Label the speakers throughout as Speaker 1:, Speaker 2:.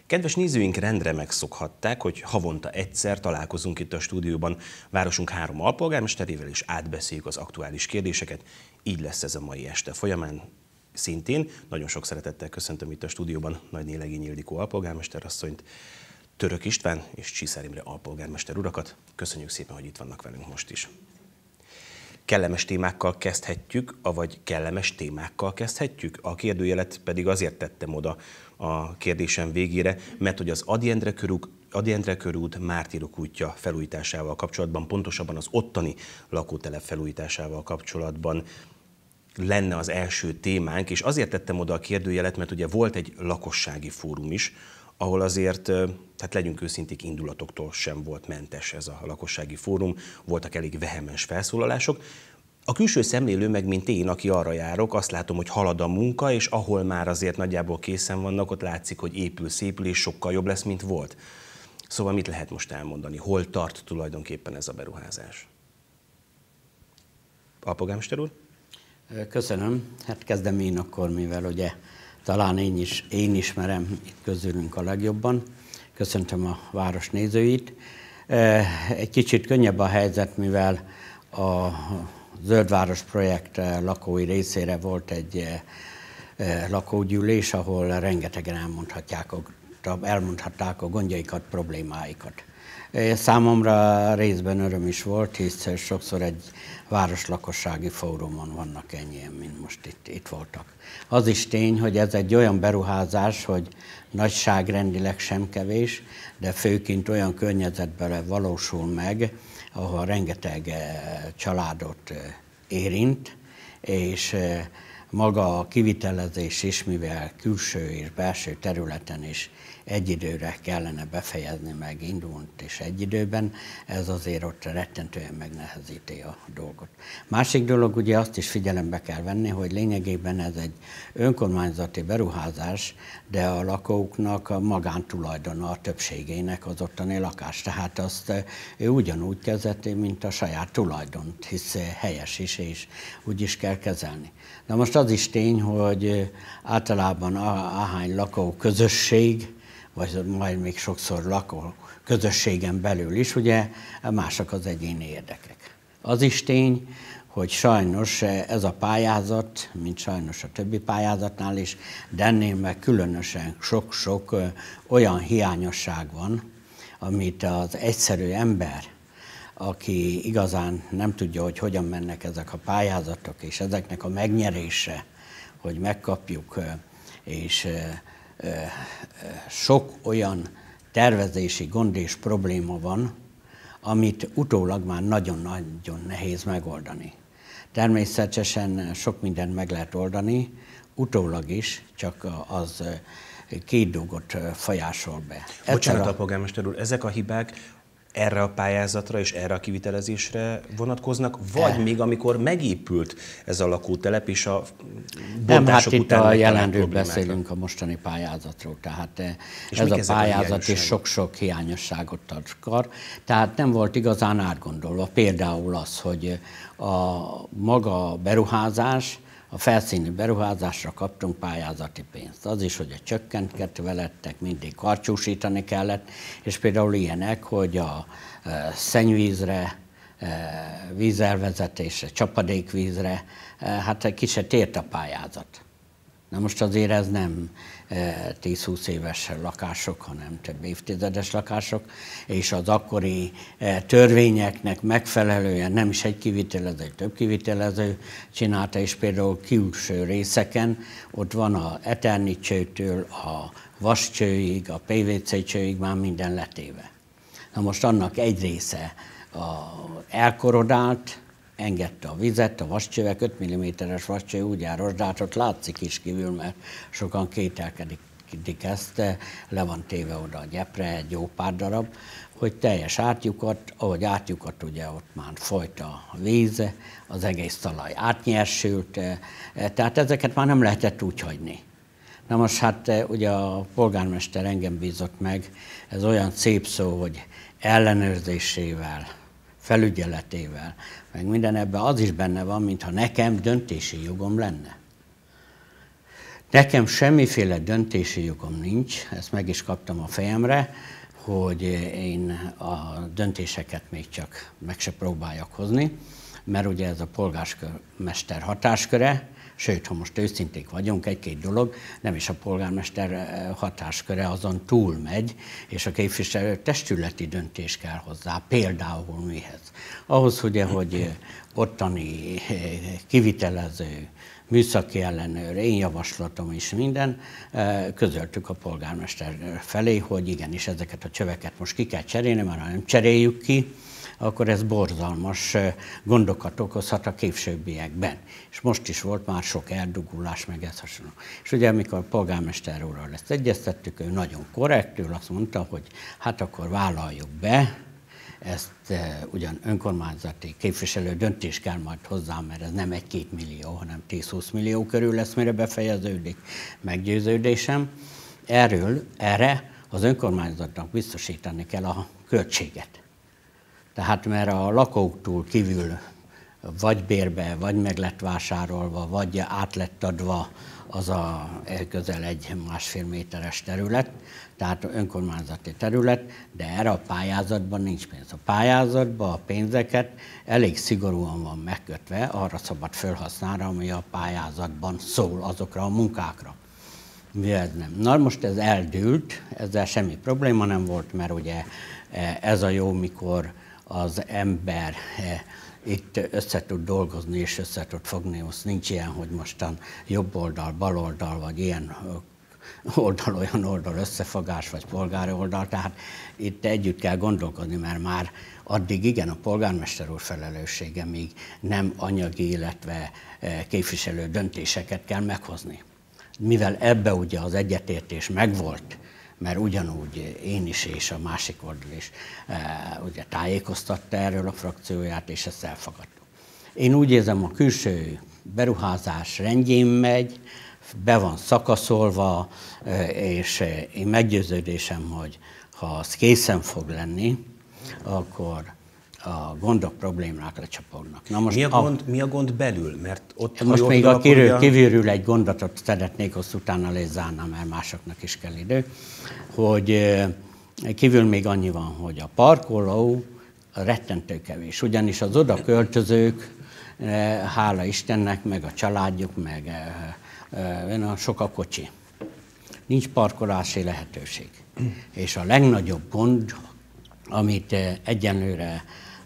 Speaker 1: Kedves nézőink rendre megszokhatták, hogy havonta egyszer találkozunk itt a stúdióban városunk 3 alpolgármesterével, és átbeszéljük az aktuális kérdéseket. Így lesz ez a mai este folyamán. Szintén nagyon sok szeretettel köszöntöm itt a stúdióban Nagyné Legény Ildikó alpolgármester asszonyt, Török István és Csiszár Imre alpolgármester urakat. Köszönjük szépen, hogy itt vannak velünk most is. Kellemes témákkal kezdhetjük, avagy kellemes témákkal kezdhetjük? A kérdőjelet pedig azért tettem oda a kérdésem végére, mert hogy az Ady Endre körút Mártírok útja felújításával kapcsolatban, pontosabban az ottani lakótelep felújításával kapcsolatban lenne az első témánk, és azért tettem oda a kérdőjelet, mert ugye volt egy lakossági fórum is, ahol azért, hát legyünk őszinték, indulatoktól sem volt mentes ez a lakossági fórum, voltak elég vehemens felszólalások. A külső szemlélő meg, mint én, aki arra járok, azt látom, hogy halad a munka, és ahol már azért nagyjából készen vannak, ott látszik, hogy szépül, és sokkal jobb lesz, mint volt. Szóval mit lehet most elmondani? Hol tart tulajdonképpen ez a beruházás? Alpolgármester úr?
Speaker 2: Köszönöm. Hát kezdem én akkor, mivel ugye talán én ismerem itt közülünk a legjobban. Köszöntöm a város nézőit. Egy kicsit könnyebb a helyzet, mivel a Zöldváros projekt lakói részére volt egy lakógyűlés, ahol rengetegen elmondhatták a gondjaikat, problémáikat. Számomra részben öröm is volt, hisz sokszor egy városlakossági fórumon vannak ennyien, mint most itt voltak. Az is tény, hogy ez egy olyan beruházás, hogy nagyságrendileg sem kevés, de főként olyan környezetben valósul meg, ahol rengeteg családot érint, és maga a kivitelezés is, mivel külső és belső területen is egy időre kellene befejezni, meg indult és egy időben, ez azért ott rettentően megnehezíti a dolgot. Másik dolog, ugye azt is figyelembe kell venni, hogy lényegében ez egy önkormányzati beruházás, de a lakóknak a magántulajdona a többségének az ottani lakás. Tehát azt ő ugyanúgy kezeti, mint a saját tulajdont, hisz helyes is, és úgy is kell kezelni. Na most az is tény, hogy általában ahány lakóközösség, vagy majd még sokszor lakó közösségen belül is, ugye mások az egyéni érdekek. Az is tény, hogy sajnos ez a pályázat, mint sajnos a többi pályázatnál is, de ennél meg különösen sok-sok olyan hiányosság van, amit az egyszerű ember, aki igazán nem tudja, hogy hogyan mennek ezek a pályázatok, és ezeknek a megnyerése, hogy megkapjuk, és sok olyan tervezési gond és probléma van, amit utólag már nagyon-nagyon nehéz megoldani. Természetesen sok mindent meg lehet oldani, utólag is, csak az 2 dolgot folyásol be.
Speaker 1: Bocsánat, alpolgármester úr, ezek a hibák erre a pályázatra és erre a kivitelezésre vonatkoznak, vagy még amikor megépült ez a lakótelep és a bontások
Speaker 2: nem,
Speaker 1: után
Speaker 2: hát itt a jelenről beszélünk a mostani pályázatról, tehát ez a pályázat is sok-sok hiányosságot akar, tehát nem volt igazán átgondolva. Például az, hogy a maga beruházás, a felszíni beruházásra kaptunk pályázati pénzt. Az is, hogy a csökkentgetve lettek, mindig karcsúsítani kellett, és például ilyenek, hogy a szennyvízre, vízelvezetésre, csapadékvízre, hát egy kicsit ért a pályázat. Na most azért ez nem 10-20 éves lakások, hanem több évtizedes lakások, és az akkori törvényeknek megfelelően nem is egy kivitelező, több kivitelező csinálta, és például külső részeken ott van a Eternit csőtől a vascsőig, a PVC csőig már minden letéve. Na most annak egy része elkorodált, engedte a vizet, a vascsövek, 5 mm-es vascső úgy elrosdált, ott látszik is kívül, mert sokan kételkedik ezt, le van téve oda a gyepre egy jó pár darab, hogy teljes átlyukat, ahogy átlyukat, ugye ott már folyt a víz, az egész talaj átnyersült, tehát ezeket már nem lehetett úgy hagyni. Na most hát ugye a polgármester engem bízott meg, ez olyan szép szó, hogy ellenőrzésével, felügyeletével, meg minden ebben az is benne van, mintha nekem döntési jogom lenne. Nekem semmiféle döntési jogom nincs, ezt meg is kaptam a fejemre, hogy én a döntéseket még csak meg se próbáljak hozni, mert ugye ez a polgármester hatásköre, sőt, ha most őszinték vagyunk, egy-két dolog, nem is a polgármester hatásköre, azon túlmegy, és a képviselő testületi döntés kell hozzá, például mihez. Ahhoz ugye, hogy ottani kivitelező, műszaki ellenőr, én javaslatom is minden, közöltük a polgármester felé, hogy igenis ezeket a csöveket most ki kell cserélni, mert ha nem cseréljük ki, akkor ez borzalmas gondokat okozhat a későbbiekben. És most is volt már sok eldugulás, meg ez hasonló. És ugye amikor a polgármester úrral ezt egyeztettük, ő nagyon korrektül azt mondta, hogy hát akkor vállaljuk be, ezt ugyan önkormányzati képviselő döntés kell majd hozzá, mert ez nem 1-2 millió, hanem 10-20 millió körül lesz, mire befejeződik meggyőződésem. Erre az önkormányzatnak biztosítani kell a költséget. Tehát mert a lakóktól kívül vagy bérbe, vagy meg lett vásárolva, vagy át lett adva az a közel 1,5 méteres terület, tehát önkormányzati terület, de erre a pályázatban nincs pénz. A pályázatban a pénzeket elég szigorúan van megkötve, arra szabad felhasználni, ami a pályázatban szól, azokra a munkákra. Mi ez nem. Na most ez eldőlt, ezzel semmi probléma nem volt, mert ugye ez a jó, mikor az ember itt össze tud dolgozni és össze tud fogni, azt nincs ilyen, hogy mostan jobb oldal, bal oldal, vagy ilyen oldal, olyan oldal összefogás, vagy polgári oldal, tehát itt együtt kell gondolkodni, mert már addig igen a polgármester úr felelőssége, míg nem anyagi, illetve képviselő döntéseket kell meghozni. Mivel ebbe ugye az egyetértés megvolt, mert ugyanúgy én is és a másik oldal is ugye tájékoztatta erről a frakcióját, és ezt elfogadtuk. Én úgy érzem, a külső beruházás rendjén megy, be van szakaszolva, és én meggyőződésem, hogy ha az készen fog lenni, akkor a gondok, problémák lecsapognak. Na most
Speaker 1: mi a gond belül? Mert ott,
Speaker 2: most még a kívülről egy gondolatot szeretnék, azt utána lezárnám, mert másoknak is kell idő, hogy kívül még annyi van, hogy a parkoló rettentő kevés. Ugyanis az oda költözők, hála Istennek, meg a családjuk, meg sok a kocsi. Nincs parkolási lehetőség. És a legnagyobb gond, amit egyenlőre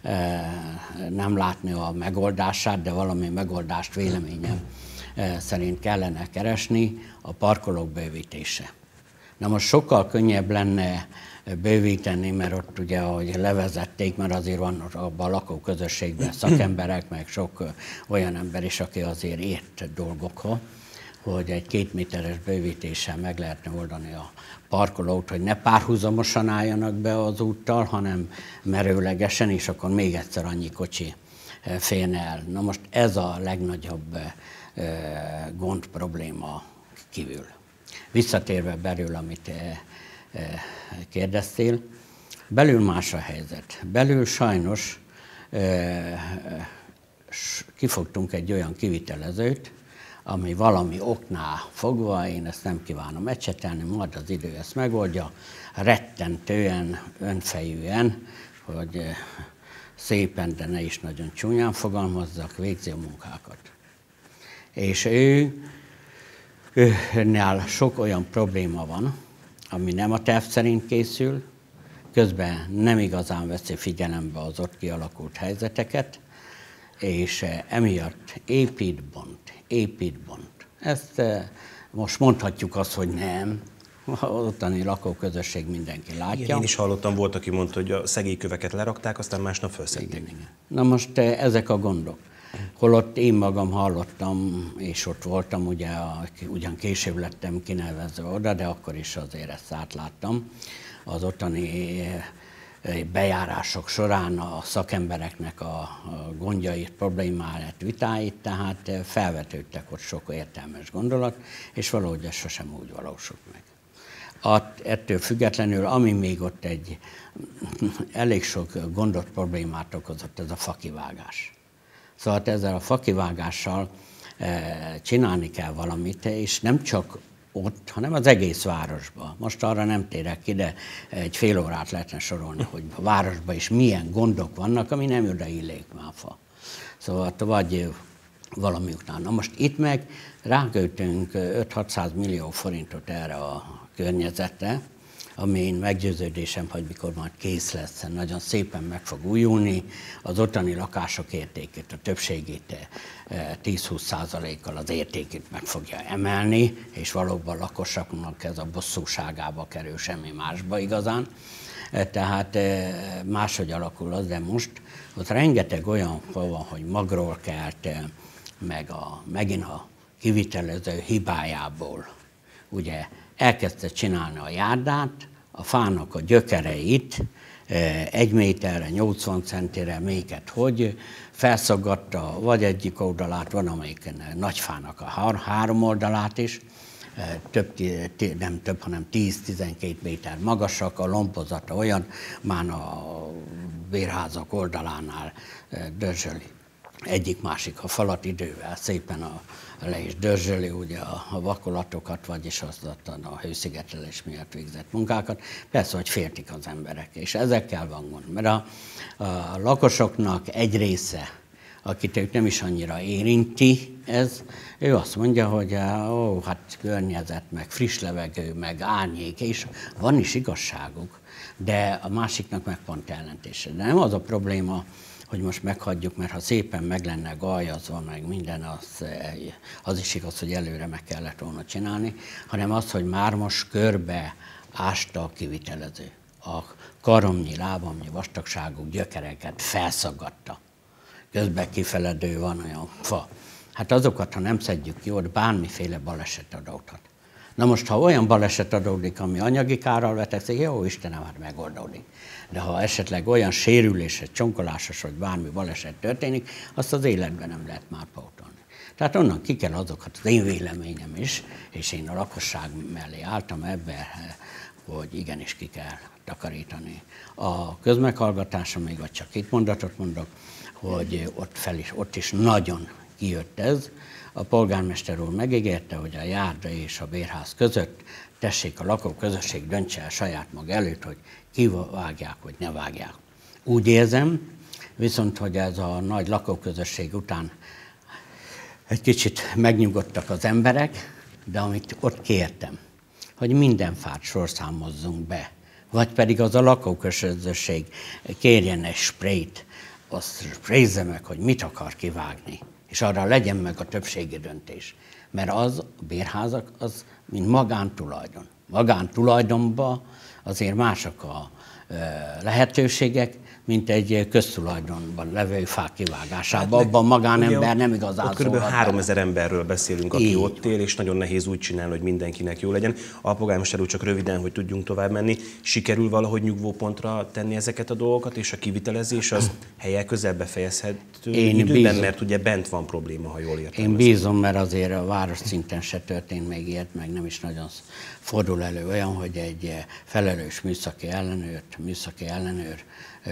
Speaker 2: nem látni a megoldását, de valami megoldást véleményem szerint kellene keresni, a parkolók bővítése. Na most sokkal könnyebb lenne bővíteni, mert ott ugye, ahogy levezették, mert azért van abban a lakóközösségben szakemberek, meg sok olyan ember is, aki azért ért dolgokhoz, hogy egy 2 méteres bővítéssel meg lehetne oldani a parkolót, hogy ne párhuzamosan álljanak be az úttal, hanem merőlegesen, és akkor még egyszer annyi kocsi férne el. Na most ez a legnagyobb gond, probléma kívül. Visszatérve belül, amit kérdeztél, belül más a helyzet. Belül sajnos kifogtunk egy olyan kivitelezőt, ami valami oknál fogva, én ezt nem kívánom ecsetelni, majd az idő ezt megoldja, rettentően, önfejűen, hogy szépen, de ne is nagyon csúnyán fogalmazzak, végzi a munkákat. És őnél sok olyan probléma van, ami nem a terv szerint készül, közben nem igazán veszi figyelembe az ott kialakult helyzeteket, és emiatt épít-bont. Ezt most mondhatjuk azt, hogy nem, az ottani lakóközösség mindenki látja.
Speaker 1: Igen, én is hallottam, volt, aki mondta, hogy a szegélyköveket lerakták, aztán másnap felszedték.
Speaker 2: Igen. Na most ezek a gondok. Holott én magam hallottam, és ott voltam, ugyan később lettem kinevezve oda, de akkor is azért ezt átláttam. Az ottani bejárások során a szakembereknek a gondjait, problémáit, vitáit, tehát felvetődtek ott sok értelmes gondolat, és valahogy ez sosem úgy valósult meg. Ettől függetlenül, ami még ott egy elég sok gondot, problémát okozott, ez a fakivágás. Szóval ezzel a fakivágással csinálni kell valamit, és nem csak ott, hanem az egész városban. Most arra nem térek ki, de egy fél órát lehetne sorolni, hogy a városban is milyen gondok vannak, ami nem odaillik máfa. Szóval vagy valami után. Na most itt meg ráköltünk 5-600 millió forintot erre a környezetre, ami én meggyőződésem, hogy mikor majd kész lesz, nagyon szépen meg fog újulni, az ottani lakások értékét, a többségét 10-20%-kal az értékét meg fogja emelni, és valóban lakosoknak ez a bosszúságába kerül, semmi másba igazán. Tehát máshogy alakul az, de most ott rengeteg olyan van, hogy magról kelt, meg megint a kivitelező hibájából ugye elkezdte csinálni a járdát, a fának a gyökereit 1 méterre, 80 centire méket, hogy felszaggatta vagy egyik oldalát, van amelyik nagy fának a 3 oldalát is, nem több, hanem 10-12 méter magasak, a lompozata olyan, már a bérházak oldalánál dörzsöli egyik-másik a falat idővel szépen le is dörzsöli ugye a vakolatokat, vagyis a hőszigetelés miatt végzett munkákat. Persze, hogy féltik az emberek, és ezekkel van gond, mert a lakosoknak egy része, akit ők nem is annyira érinti ez, ő azt mondja, hogy hát környezet, meg friss levegő, meg árnyék, és van is igazságuk, de a másiknak meg pont ellentése. De nem az a probléma, hogy most meghagyjuk, mert ha szépen meg lenne gajazva, meg minden, az is igaz, hogy előre meg kellett volna csinálni, hanem az, hogy már most körbe ásta a kivitelező. A karomnyi, lábamnyi vastagságú gyökereket felszaggatta. Közben kifeledő van olyan fa. Hát azokat, ha nem szedjük ki, ott bármiféle baleset adódhat. Na most, ha olyan baleset adódik, ami anyagi kárral vetekszik, jó Istenem, hát megoldódik. De ha esetleg olyan sérülés, csonkolásos, vagy bármi baleset történik, azt az életben nem lehet már pótolni. Tehát onnan ki kell azokat, az én véleményem is, és én a lakosság mellé álltam ebbe, hogy igenis ki kell takarítani. A közmeghallgatáson még vagy csak 2 mondatot mondok, hogy ott is nagyon kijött ez. A polgármester úr megígérte, hogy a járda és a bérház között tessék a lakóközösség döntse el saját maga előtt, hogy ki vágják, vagy ne vágják. Úgy érzem, viszont, hogy ez a nagy lakóközösség után egy kicsit megnyugodtak az emberek, de amit ott kértem, hogy minden fát sorszámozzunk be, vagy pedig az a lakóközösség kérjen egy sprayt, azt sprayzze meg, hogy mit akar kivágni, és arra legyen meg a többségi döntés. Mert az, a bérházak, az mint magántulajdon. Magántulajdonban azért mások a lehetőségek, mint egy köztulajdonban levő fák kivágásában. Abban a magánember nem igazán
Speaker 1: szól. Kb. 3000 emberről beszélünk, aki ott él, és nagyon nehéz úgy csinálni, hogy mindenkinek jó legyen. A polgármester úr, csak röviden, hogy tudjunk tovább menni, sikerül valahogy nyugvópontra tenni ezeket a dolgokat, és a kivitelezés az helyek közel befejezhető időben, mert ugye bent van probléma, ha jól értem.
Speaker 2: Én bízom, mert azért a város szinten se történt még ilyet, meg nem is nagyon fordul elő olyan, hogy egy felelős műszaki ellenőr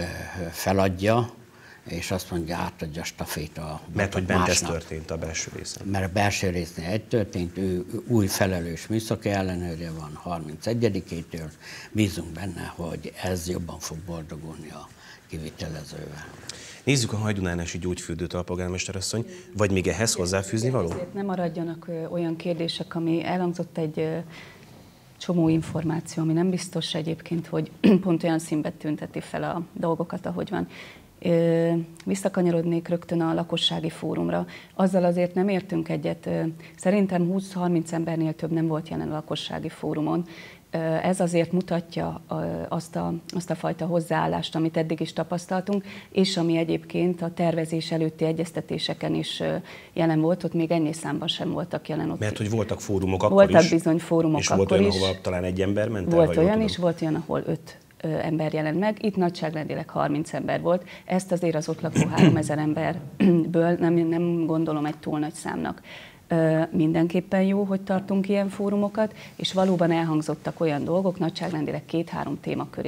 Speaker 2: feladja, és azt mondja, átadja a staféta.
Speaker 1: Mert hogy bent ez történt a belső részen.
Speaker 2: Mert a belső résznél egy történt, ő új felelős műszaki ellenőrje van 31-től. Bízunk benne, hogy ez jobban fog boldogulni a kivitelezővel.
Speaker 1: Nézzük a Hajdúnánási gyógyfürdőt, alpolgármester asszony, vagy még ehhez hozzáfűzni való?
Speaker 3: Ezért nem maradjanak olyan kérdések, ami elhangzott egy csomó információ, ami nem biztos egyébként, hogy pont olyan színben tünteti fel a dolgokat, ahogy van. Visszakanyarodnék rögtön a lakossági fórumra. Azzal azért nem értünk egyet. Szerintem 20-30 embernél több nem volt jelen a lakossági fórumon. Ez azért mutatja azt a fajta hozzáállást, amit eddig is tapasztaltunk, és ami egyébként a tervezés előtti egyeztetéseken is jelen volt, ott még ennyi számban sem voltak jelen. Ott
Speaker 1: mert hogy voltak fórumok akkor
Speaker 3: voltak
Speaker 1: is.
Speaker 3: Bizony fórumok
Speaker 1: és
Speaker 3: akkor
Speaker 1: volt olyan,
Speaker 3: is.
Speaker 1: ahol talán 1 ember ment el,
Speaker 3: volt olyan, és volt olyan, ahol 5 ember jelent meg. Itt nagyságrendileg 30 ember volt. Ezt azért az ott lakó 3000 emberből nem gondolom egy túl nagy számnak. Mindenképpen jó, hogy tartunk ilyen fórumokat, és valóban elhangzottak olyan dolgok, nagyságrendileg 2-3 témaköré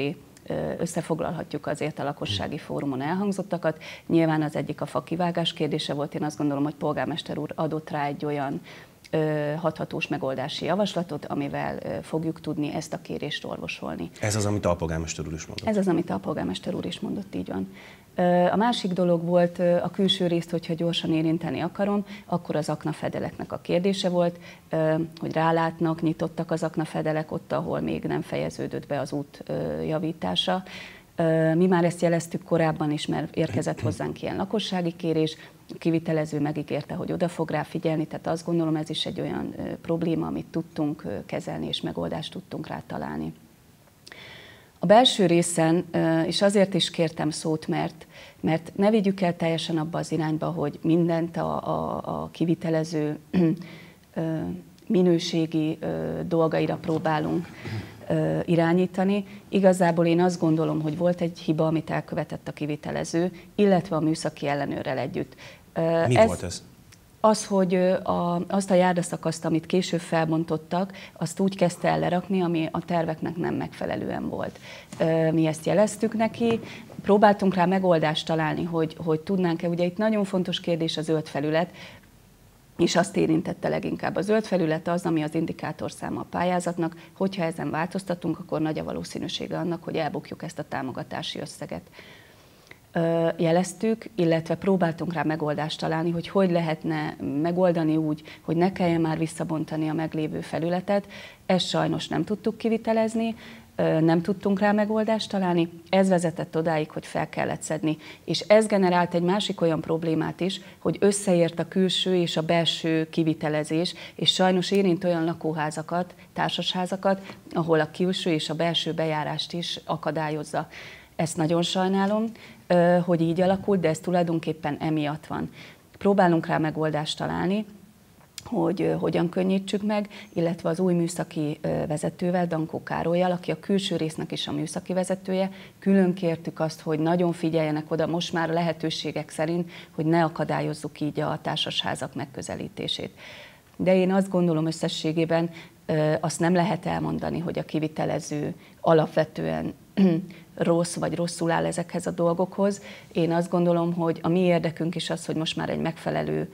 Speaker 3: összefoglalhatjuk azért a lakossági fórumon elhangzottakat. Nyilván az egyik a fakivágás kérdése volt, én azt gondolom, hogy polgármester úr adott rá egy olyan hathatós megoldási javaslatot, amivel fogjuk tudni ezt a kérést orvosolni.
Speaker 1: Ez az, amit a polgármester úr is mondott? Ez
Speaker 3: az, amit a polgármester úr is mondott, így van. A másik dolog volt a külső részt, hogyha gyorsan érinteni akarom, akkor az aknafedeleknek a kérdése volt, hogy rálátnak, nyitottak az aknafedelek ott, ahol még nem fejeződött be az út javítása. Mi már ezt jeleztük korábban is, mert érkezett hozzánk ilyen lakossági kérés, a kivitelező megígérte, hogy oda fog rá figyelni, tehát azt gondolom, ez is egy olyan probléma, amit tudtunk kezelni és megoldást tudtunk rá találni. A belső részen, és azért is kértem szót, mert ne vigyük el teljesen abba az irányba, hogy mindent a kivitelező minőségi dolgaira próbálunk irányítani. Igazából én azt gondolom, hogy volt egy hiba, amit elkövetett a kivitelező, illetve a műszaki ellenőrrel együtt.
Speaker 1: Mi volt ez?
Speaker 3: Az, hogy azt a járdaszakaszt, amit később felbontottak, azt úgy kezdte el lerakni, ami a terveknek nem megfelelően volt. Mi ezt jeleztük neki, próbáltunk rá megoldást találni, hogy tudnánk-e, ugye itt nagyon fontos kérdés a zöld felület, és azt érintette leginkább. A zöld felület az, ami az indikátorszáma a pályázatnak, hogyha ezen változtatunk, akkor nagy a valószínűsége annak, hogy elbukjuk ezt a támogatási összeget. Jeleztük, illetve próbáltunk rá megoldást találni, hogy lehetne megoldani úgy, hogy ne kelljen már visszabontani a meglévő felületet. Ezt sajnos nem tudtuk kivitelezni, nem tudtunk rá megoldást találni, ez vezetett odáig, hogy fel kellett szedni. És ez generált egy másik olyan problémát is, hogy összeért a külső és a belső kivitelezés, és sajnos érint olyan lakóházakat, társasházakat, ahol a külső és a belső bejárást is akadályozza. Ezt nagyon sajnálom, hogy így alakult, de ez tulajdonképpen emiatt van. Próbálunk rá megoldást találni, hogy hogyan könnyítsük meg, illetve az új műszaki vezetővel, Dankó Károllyal, aki a külső résznek is a műszaki vezetője, külön kértük azt, hogy nagyon figyeljenek oda most már a lehetőségek szerint, hogy ne akadályozzuk így a társasházak megközelítését. De én azt gondolom összességében, azt nem lehet elmondani, hogy a kivitelező alapvetően rossz vagy rosszul áll ezekhez a dolgokhoz. Én azt gondolom, hogy a mi érdekünk is az, hogy most már egy megfelelő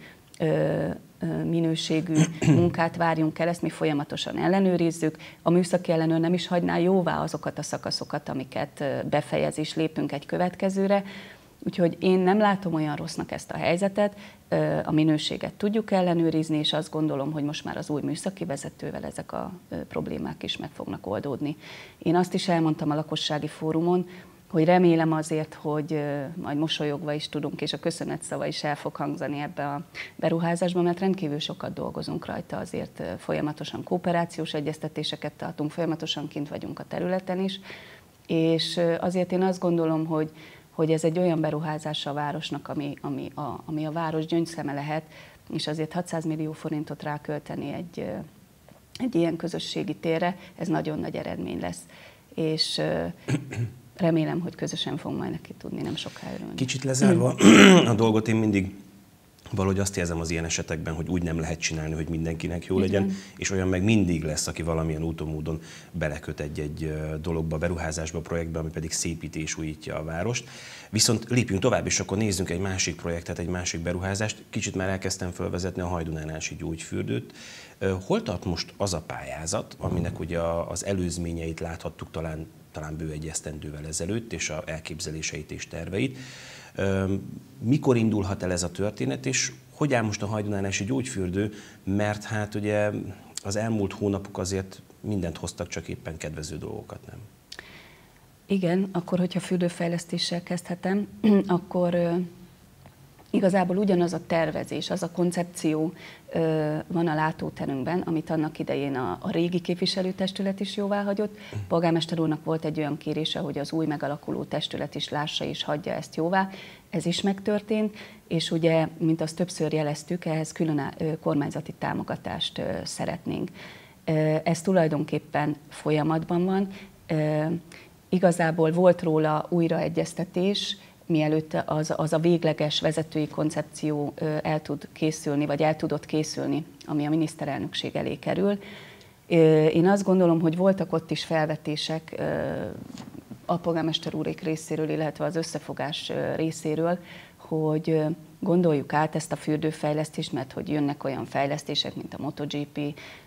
Speaker 3: minőségű munkát várjunk el, ezt mi folyamatosan ellenőrizzük. A műszaki ellenőr nem is hagyná jóvá azokat a szakaszokat, amiket befejez, és lépünk egy következőre. Úgyhogy én nem látom olyan rossznak ezt a helyzetet, a minőséget tudjuk ellenőrizni, és azt gondolom, hogy most már az új műszaki vezetővel ezek a problémák is meg fognak oldódni. Én azt is elmondtam a lakossági fórumon, hogy remélem azért, hogy majd mosolyogva is tudunk, és a köszönetszava is el fog hangzani ebbe a beruházásba, mert rendkívül sokat dolgozunk rajta, azért folyamatosan kooperációs egyeztetéseket tartunk, folyamatosan kint vagyunk a területen is, és azért én azt gondolom, hogy ez egy olyan beruházás a városnak, ami a város gyöngyszeme lehet, és azért 600 millió forintot rákölteni egy ilyen közösségi térre, ez nagyon nagy eredmény lesz. És remélem, hogy közösen fogunk majd neki tudni nem soká örülni.
Speaker 1: Kicsit lezárva a dolgot, én mindig valahogy azt érzem az ilyen esetekben, hogy úgy nem lehet csinálni, hogy mindenkinek jó legyen, és olyan meg mindig lesz, aki valamilyen úton, módon beleköt egy dologba, beruházásba, projektbe, ami pedig szépíti és újítja a várost. Viszont lépjünk tovább, és akkor nézzünk egy másik projektet, egy másik beruházást. Kicsit már elkezdtem felvezetni a Hajdú-Nánási gyógyfürdőt. Hol tart most az a pályázat, aminek ugye az előzményeit láthattuk talán bő egy esztendővel ezelőtt, és a elképzeléseit és terveit. Mikor indulhat el ez a történet, és hogy áll most a Hajdú-Nánási gyógyfürdő, mert hát ugye az elmúlt hónapok azért mindent hoztak, csak éppen kedvező dolgokat nem.
Speaker 3: Igen, akkor hogyha fürdőfejlesztéssel kezdhetem, akkor igazából ugyanaz a tervezés, az a koncepció van a látóterünkben, amit annak idején a régi képviselőtestület is jóváhagyott. Polgármester úrnak volt egy olyan kérése, hogy az új megalakuló testület is lássa és hagyja ezt jóvá. Ez is megtörtént, és ugye, mint azt többször jeleztük, ehhez külön kormányzati támogatást szeretnénk. Ez tulajdonképpen folyamatban van. Igazából volt róla újraegyeztetés, mielőtt az a végleges vezetői koncepció el tud készülni, vagy el tudott készülni, ami a miniszterelnökség elé kerül. Én azt gondolom, hogy voltak ott is felvetések alpolgármester úrék részéről, illetve az összefogás részéről, hogy gondoljuk át ezt a fürdőfejlesztést, mert hogy jönnek olyan fejlesztések, mint a MotoGP,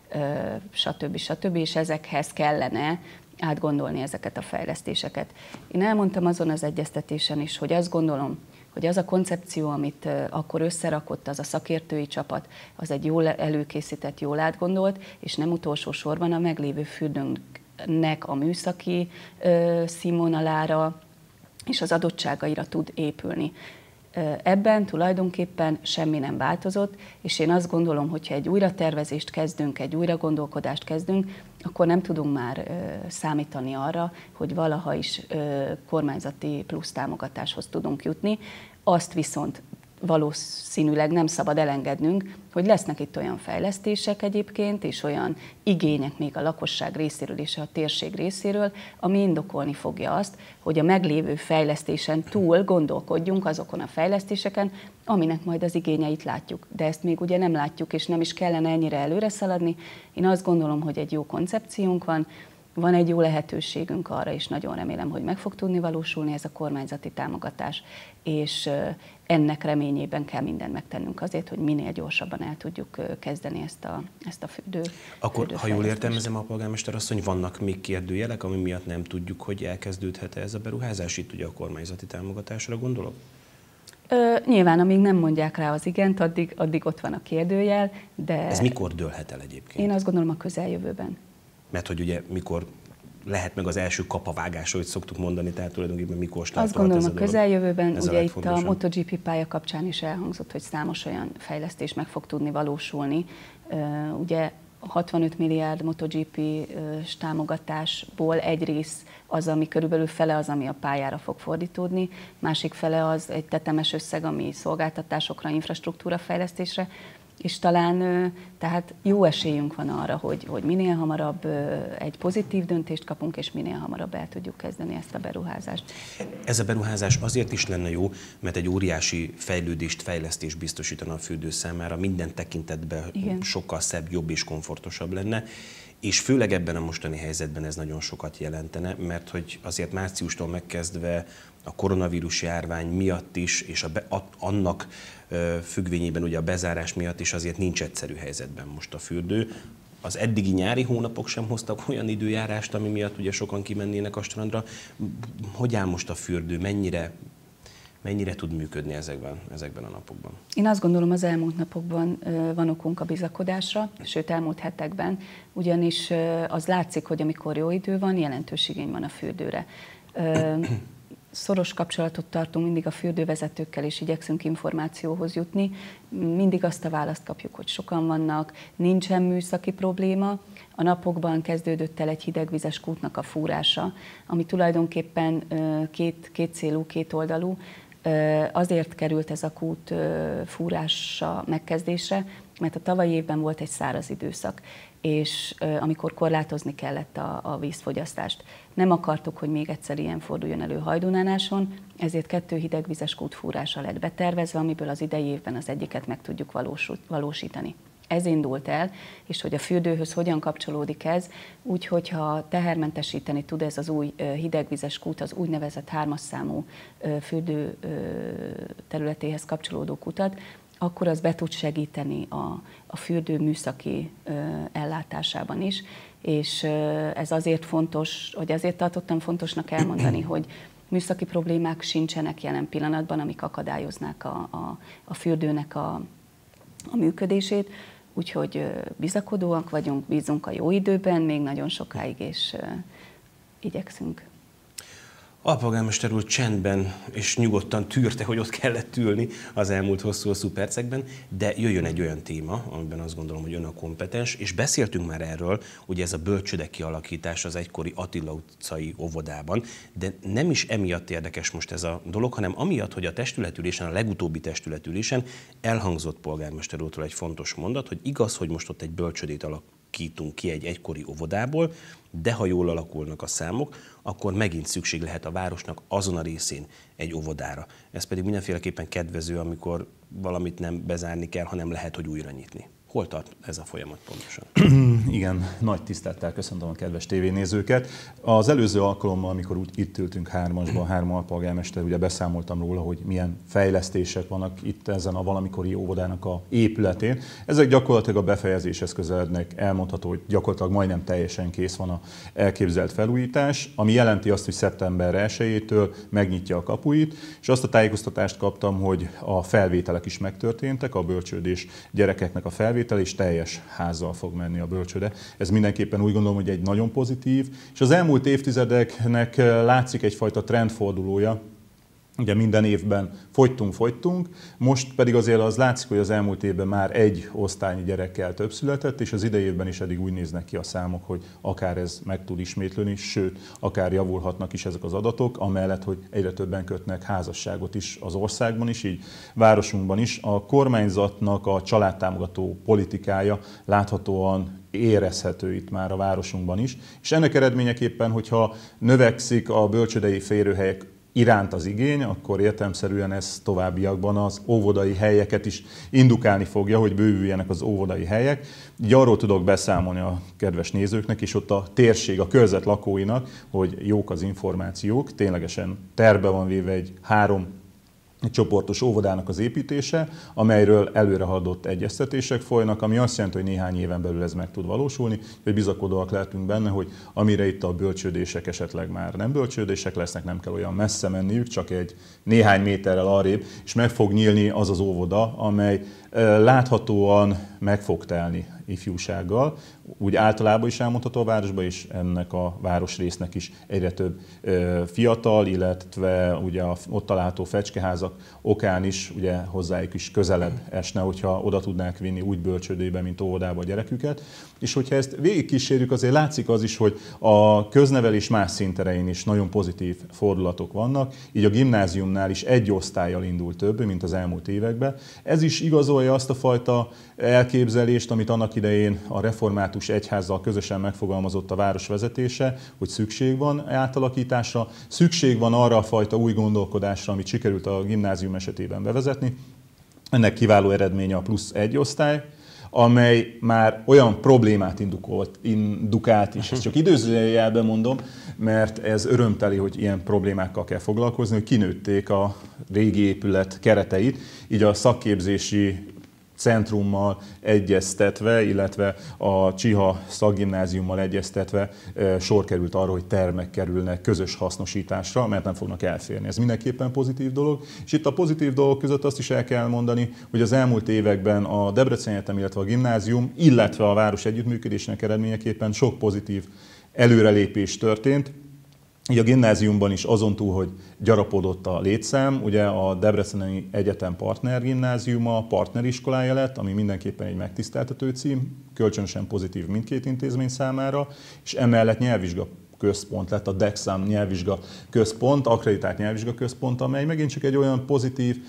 Speaker 3: stb. És ezekhez kellene átgondolni ezeket a fejlesztéseket. Én elmondtam azon az egyeztetésen is, hogy azt gondolom, hogy az a koncepció, amit akkor összerakott az a szakértői csapat, az egy jól előkészített, jól átgondolt, és nem utolsó sorban a meglévő fürdőnknek a műszaki színvonalára és az adottságaira tud épülni. Ebben tulajdonképpen semmi nem változott, és én azt gondolom, hogyha egy újratervezést kezdünk, egy újragondolkodást kezdünk, akkor nem tudunk már számítani arra, hogy valaha is kormányzati plusz támogatáshoz tudunk jutni. Azt viszont valószínűleg nem szabad elengednünk, hogy lesznek itt olyan fejlesztések egyébként, és olyan igények még a lakosság részéről és a térség részéről, ami indokolni fogja azt, hogy a meglévő fejlesztésen túl gondolkodjunk azokon a fejlesztéseken, aminek majd az igényeit látjuk. De ezt még ugye nem látjuk, és nem is kellene ennyire előre szaladni. Én azt gondolom, hogy egy jó koncepciónk van egy jó lehetőségünk arra, és nagyon remélem, hogy meg fog tudni valósulni ez a kormányzati támogatás, és ennek reményében kell mindent megtennünk azért, hogy minél gyorsabban el tudjuk kezdeni ezt a fürdő.
Speaker 1: Akkor, ha jól értelmezem, a polgármester asszony, vannak még kérdőjelek, ami miatt nem tudjuk, hogy elkezdődhet-e ez a beruházás? Itt ugye a kormányzati támogatásra gondolok?
Speaker 3: Nyilván, amíg nem mondják rá az igent, addig ott van a kérdőjel, de...
Speaker 1: Ez mikor dőlhet el egyébként?
Speaker 3: Én azt gondolom a közeljövőben.
Speaker 1: Mert hogy ugye mikor lehet meg az első kapavágás, ahogy szoktuk mondani, tehát tulajdonképpen mikor startolhat ez a dolog?
Speaker 3: Azt gondolom a közeljövőben, ugye itt a MotoGP pálya kapcsán is elhangzott, hogy számos olyan fejlesztés meg fog tudni valósulni. Ugye 65 milliárd MotoGP-s támogatásból egy rész az, ami körülbelül fele az, ami a pályára fog fordítódni, másik fele az egy tetemes összeg, ami szolgáltatásokra, infrastruktúra fejlesztésre, és talán tehát jó esélyünk van arra, hogy minél hamarabb egy pozitív döntést kapunk, és minél hamarabb el tudjuk kezdeni ezt a beruházást.
Speaker 1: Ez a beruházás azért is lenne jó, mert egy óriási fejlődést, fejlesztést biztosítana a fürdő számára, minden tekintetben sokkal szebb, jobb és komfortosabb lenne, és főleg ebben a mostani helyzetben ez nagyon sokat jelentene, mert hogy azért márciustól megkezdve a koronavírus járvány miatt is, és annak függvényében ugye a bezárás miatt is azért nincs egyszerű helyzetben most a fürdő. Az eddigi nyári hónapok sem hoztak olyan időjárást, ami miatt ugye sokan kimennének a strandra. Hogy áll most a fürdő, mennyire tud működni ezekben a napokban?
Speaker 3: Én azt gondolom, az elmúlt napokban van okunk a bizakodásra, sőt elmúlt hetekben, ugyanis az látszik, hogy amikor jó idő van, jelentős igény van a fürdőre. Szoros kapcsolatot tartunk mindig a fürdővezetőkkel, és igyekszünk információhoz jutni. Mindig azt a választ kapjuk, hogy sokan vannak, nincsen műszaki probléma. A napokban kezdődött el egy hidegvizes kútnak a fúrása, ami tulajdonképpen két célú, két oldalú. Azért került ez a kút fúrása megkezdésre, mert a tavalyi évben volt egy száraz időszak, és amikor korlátozni kellett a vízfogyasztást. Nem akartuk, hogy még egyszer ilyen forduljon elő Hajdunánáson, ezért 2 hidegvizes kút fúrása lett betervezve, amiből az idei évben az egyiket meg tudjuk valósítani. Ez indult el, és hogy a fürdőhöz hogyan kapcsolódik ez, úgyhogy ha tehermentesíteni tud ez az új hidegvizes kút, az úgynevezett 3-as számú fürdő területéhez kapcsolódó kutat, akkor az be tud segíteni a fürdő műszaki ellátásában is, és ez azért fontos, hogy ezért tartottam fontosnak elmondani, hogy műszaki problémák sincsenek jelen pillanatban, amik akadályoznák a fürdőnek a működését, úgyhogy bizakodóak vagyunk, bízunk a jó időben, még nagyon sokáig, és igyekszünk.
Speaker 1: Alpolgármester úr csendben és nyugodtan tűrte, hogy ott kellett ülni az elmúlt hosszú percekben, de jöjjön egy olyan téma, amiben azt gondolom, hogy ön a kompetens, és beszéltünk már erről, ugye ez a bölcsőde kialakítás az egykori Attila utcai óvodában, de nem is emiatt érdekes most ez a dolog, hanem amiatt, hogy a testületülésen, a legutóbbi testületülésen elhangzott polgármester úrtól egy fontos mondat, hogy igaz, hogy most ott egy bölcsődét alakítunk ki egy egykori óvodából, de ha jól alakulnak a számok, akkor megint szükség lehet a városnak azon a részén egy óvodára. Ez pedig mindenféleképpen kedvező, amikor valamit nem bezárni kell, hanem lehet, hogy újra nyitni. Hol tart ez a folyamat pontosan?
Speaker 4: Igen, nagy tisztelettel köszöntöm a kedves tévénézőket. Az előző alkalommal, amikor úgy itt ültünk hármasban, 3 alpolgármester, ugye beszámoltam róla, hogy milyen fejlesztések vannak itt ezen a valamikori óvodának a épületén. Ezek gyakorlatilag a befejezéshez közelednek, elmondható, hogy gyakorlatilag majdnem teljesen kész van a elképzelt felújítás, ami jelenti azt, hogy szeptember 1-től megnyitja a kapuit, és azt a tájékoztatást kaptam, hogy a felvételek is megtörténtek, a bölcsődés gyerekeknek a felvétel, és teljes házzal fog menni a bölcsőde. Ez mindenképpen úgy gondolom, hogy egy nagyon pozitív, és az elmúlt évtizedeknek látszik egyfajta trendfordulója. Ugye minden évben fogytunk, most pedig azért az látszik, hogy az elmúlt évben már egy osztálynyi gyerekkel több született, és az idei évben is eddig úgy néznek ki a számok, hogy akár ez meg tud ismétlődni, sőt, akár javulhatnak is ezek az adatok, amellett, hogy egyre többen kötnek házasságot is az országban is, így városunkban is. A kormányzatnak a családtámogató politikája láthatóan érezhető itt már a városunkban is, és ennek eredményeképpen, hogyha növekszik a bölcsődei férőhelyek iránt az igény, akkor értelemszerűen ez továbbiakban az óvodai helyeket is indukálni fogja, hogy bővüljenek az óvodai helyek. Így arról tudok beszámolni a kedves nézőknek, és ott a térség, a körzet lakóinak, hogy jók az információk, ténylegesen tervbe van véve egy 3 csoportos óvodának az építése, amelyről előrehaladott egyeztetések folynak, ami azt jelenti, hogy néhány éven belül ez meg tud valósulni, hogy bizakodóak lehetünk benne, hogy amire itt a bölcsődések esetleg már nem bölcsődések lesznek, nem kell olyan messze menniük, csak egy néhány méterrel arrébb, és meg fog nyílni az az óvoda, amely láthatóan meg fog telni ifjúsággal, úgy általában is elmondható a városban, és ennek a városrésznek is egyre több fiatal, illetve ugye ott található fecskeházak okán is ugye hozzájuk is közelebb esne, hogyha oda tudnák vinni úgy bölcsődébe, mint óvodába a gyereküket. És hogyha ezt végigkísérjük, azért látszik az is, hogy a köznevelés más szinterein is nagyon pozitív fordulatok vannak, így a gimnáziumnál is egy osztállyal indul több, mint az elmúlt években. Ez is igazolja azt a fajta elképzelést, amit annak idején a református egyházzal közösen megfogalmazott a város vezetése, hogy szükség van átalakításra, szükség van arra a fajta új gondolkodásra, amit sikerült a gimnázium esetében bevezetni. Ennek kiváló eredménye a plusz 1 osztály, amely már olyan problémát indukált is. Ezt csak időzőjelben mondom, mert ez örömteli, hogy ilyen problémákkal kell foglalkozni, hogy kinőtték a régi épület kereteit, így a szakképzési centrummal egyeztetve, illetve a Csiha szakgimnáziummal egyeztetve sor került arra, hogy termek kerülnek közös hasznosításra, mert nem fognak elférni. Ez mindenképpen pozitív dolog. És itt a pozitív dolgok között azt is el kell mondani, hogy az elmúlt években a Debreceni Egyetem, illetve a gimnázium, illetve a város együttműködésnek eredményeképpen sok pozitív előrelépés történt. Így a gimnáziumban is azon túl, hogy gyarapodott a létszám, ugye a Debreceni Egyetem partnergimnáziuma partneriskolája lett, ami mindenképpen egy megtiszteltető cím, kölcsönösen pozitív mindkét intézmény számára, és emellett nyelvvizsga központ lett, a DEXAM nyelvvizsga központ, akkreditált nyelvvizsga központ, amely megint csak egy olyan pozitív,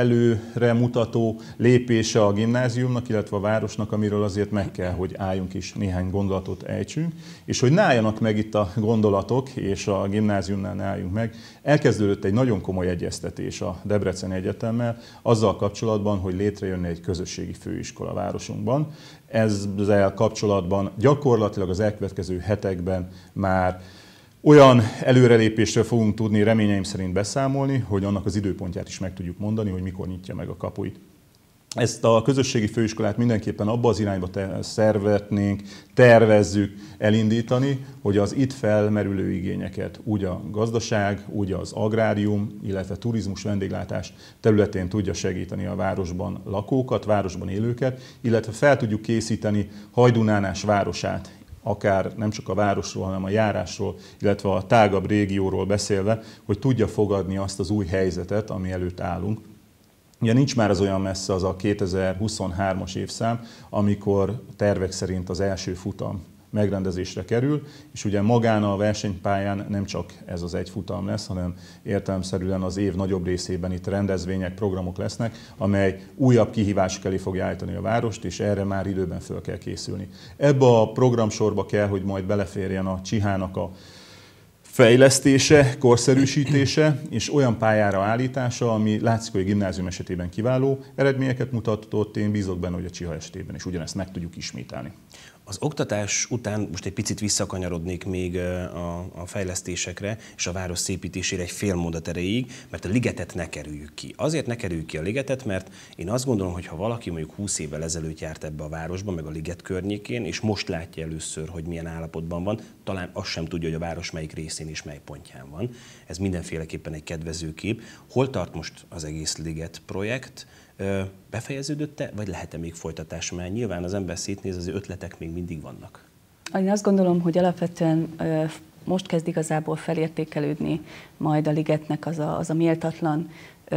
Speaker 4: előre mutató lépése a gimnáziumnak, illetve a városnak, amiről azért meg kell, hogy álljunk is néhány gondolatot ejtsünk, és hogy ne álljanak meg itt a gondolatok, és a gimnáziumnál ne álljunk meg, elkezdődött egy nagyon komoly egyeztetés a Debreceni Egyetemmel azzal kapcsolatban, hogy létrejönne egy közösségi főiskola városunkban. Ezzel kapcsolatban gyakorlatilag az elkövetkező hetekben már olyan előrelépésről fogunk tudni reményeim szerint beszámolni, hogy annak az időpontját is meg tudjuk mondani, hogy mikor nyitja meg a kapuit. Ezt a közösségi főiskolát mindenképpen abba az irányba szeretnénk, tervezzük elindítani, hogy az itt felmerülő igényeket úgy a gazdaság, úgy az agrárium, illetve turizmus, vendéglátás területén tudja segíteni a városban lakókat, városban élőket, illetve fel tudjuk készíteni Hajdú-Nánás városát, akár nem csak a városról, hanem a járásról, illetve a tágabb régióról beszélve, hogy tudja fogadni azt az új helyzetet, ami előtt állunk. Ugye nincs már az olyan messze az a 2023-as évszám, amikor tervek szerint az első futam megrendezésre kerül, és ugye magán a versenypályán nem csak ez az egy futam lesz, hanem értelemszerűen az év nagyobb részében itt rendezvények, programok lesznek, amely újabb kihívások elé fogja állítani a várost, és erre már időben föl kell készülni. Ebbe a programsorba kell, hogy majd beleférjen a Csihának a fejlesztése, korszerűsítése és olyan pályára állítása, ami látszik, hogy a gimnázium esetében kiváló eredményeket mutatott, én bízok benne, hogy a Csiha esetében is ugyanezt meg tudjuk ismételni.
Speaker 1: Az oktatás után most egy picit visszakanyarodnék még a fejlesztésekre és a város szépítésére egy fél mondat erejéig, mert a ligetet ne kerüljük ki. Azért ne kerüljük ki a ligetet, mert én azt gondolom, hogy ha valaki mondjuk 20 évvel ezelőtt járt ebbe a városba, meg a liget környékén, és most látja először, hogy milyen állapotban van, talán azt sem tudja, hogy a város melyik részén és mely pontján van. Ez mindenféleképpen egy kedvező kép. Hol tart most az egész liget projekt? Befejeződött-e, vagy lehet-e még folytatás? Mert nyilván az ember szétnéz, az ötletek még mindig vannak.
Speaker 3: Én azt gondolom, hogy alapvetően most kezd igazából felértékelődni majd a ligetnek az a méltatlan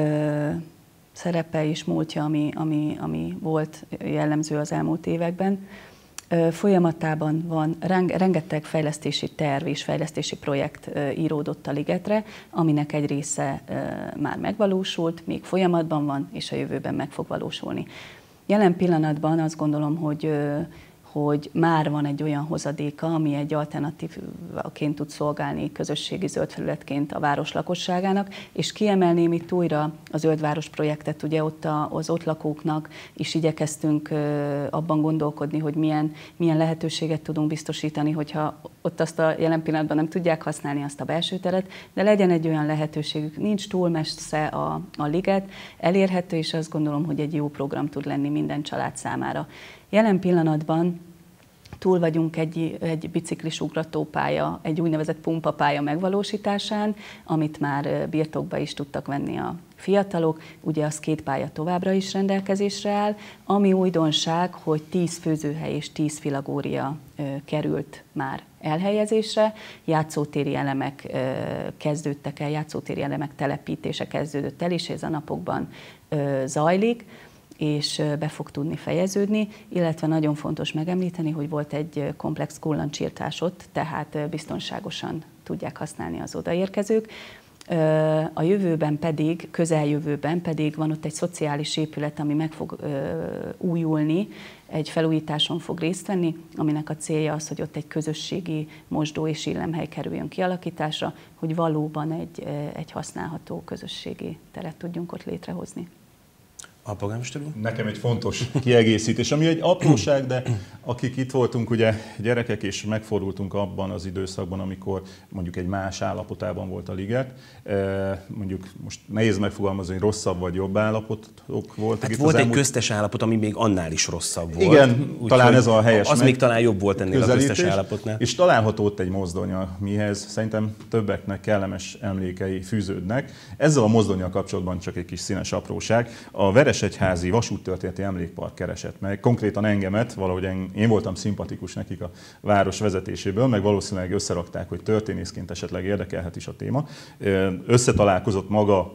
Speaker 3: szerepe és múltja, ami volt jellemző az elmúlt években. Folyamatában van, rengeteg fejlesztési terv és fejlesztési projekt íródott a ligetre, aminek egy része már megvalósult, még folyamatban van, és a jövőben meg fog valósulni. Jelen pillanatban azt gondolom, hogy már van egy olyan hozadéka, ami egy alternatívaként tud szolgálni közösségi zöld felületként a város lakosságának, és kiemelném itt újra a Zöld Város projektet, ugye ott az ott lakóknak is igyekeztünk abban gondolkodni, hogy milyen lehetőséget tudunk biztosítani, hogyha ott azt a jelen pillanatban nem tudják használni azt a belső teret, de legyen egy olyan lehetőségük, nincs túl messze a liget, elérhető, és azt gondolom, hogy egy jó program tud lenni minden család számára. Jelen pillanatban túl vagyunk egy biciklis ugratópálya, egy úgynevezett pumpapálya megvalósításán, amit már birtokba is tudtak venni a fiatalok. Ugye az 2 pálya továbbra is rendelkezésre áll. Ami újdonság, hogy 10 főzőhely és 10 filagória került már elhelyezésre, játszótéri elemek kezdődtek el, játszótéri elemek telepítése kezdődött el, és ez a napokban zajlik, és be fog tudni fejeződni, illetve nagyon fontos megemlíteni, hogy volt egy komplex kullancsírtás ott, tehát biztonságosan tudják használni az odaérkezők. A jövőben pedig, közeljövőben pedig van ott egy szociális épület, ami meg fog újulni, egy felújításon fog részt venni, aminek a célja az, hogy ott egy közösségi mosdó és illemhely kerüljön kialakításra, hogy valóban egy használható közösségi teret tudjunk ott létrehozni.
Speaker 1: Alpolgármester úr?
Speaker 4: Nekem egy fontos kiegészítés, ami egy apróság, de akik itt voltunk ugye gyerekek, és megfordultunk abban az időszakban, amikor mondjuk egy más állapotában volt a liget, mondjuk most nehéz megfogalmazni, hogy rosszabb vagy jobb állapotok voltak.
Speaker 1: Hát
Speaker 4: itt
Speaker 1: volt egy köztes állapot, ami még annál is rosszabb volt.
Speaker 4: Igen, talán ez a helyes.
Speaker 1: Az még talán jobb volt ennél a köztes állapotnál.
Speaker 4: És található ott egy mozdony, amihez szerintem többeknek kellemes emlékei fűződnek. Ezzel a mozdonnyal kapcsolatban csak egy kis színes apróság. A Veresegyházi Vasúttörténeti Emlékpark keresett meg, konkrétan engemet, valahogy én voltam szimpatikus nekik a város vezetéséből, meg valószínűleg összerakták, hogy történészként esetleg érdekelhet is a téma. Összetalálkozott maga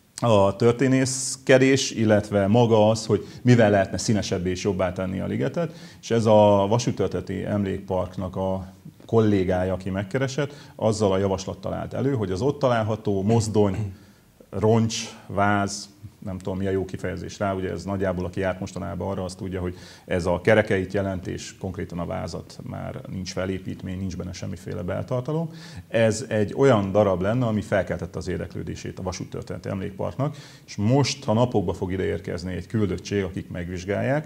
Speaker 4: a történészkedés, illetve maga az, hogy mivel lehetne színesebbé és jobbá tenni a ligetet, és ez a Vasúttörténeti Emlékparknak a kollégája, aki megkeresett, azzal a javaslattal állt elő, hogy az ott található mozdony, roncs, váz, nem tudom mi a jó kifejezés rá, ugye ez nagyjából, aki járt mostanában arra, azt tudja, hogy ez a kerekeit jelent, és konkrétan a vázat már nincs felépítmény, nincs benne semmiféle beltartalom. Ez egy olyan darab lenne, ami felkeltette az érdeklődését a Vasúttörténeti Emlékparknak, és most a napokba fog ide érkezni egy küldöttség, akik megvizsgálják,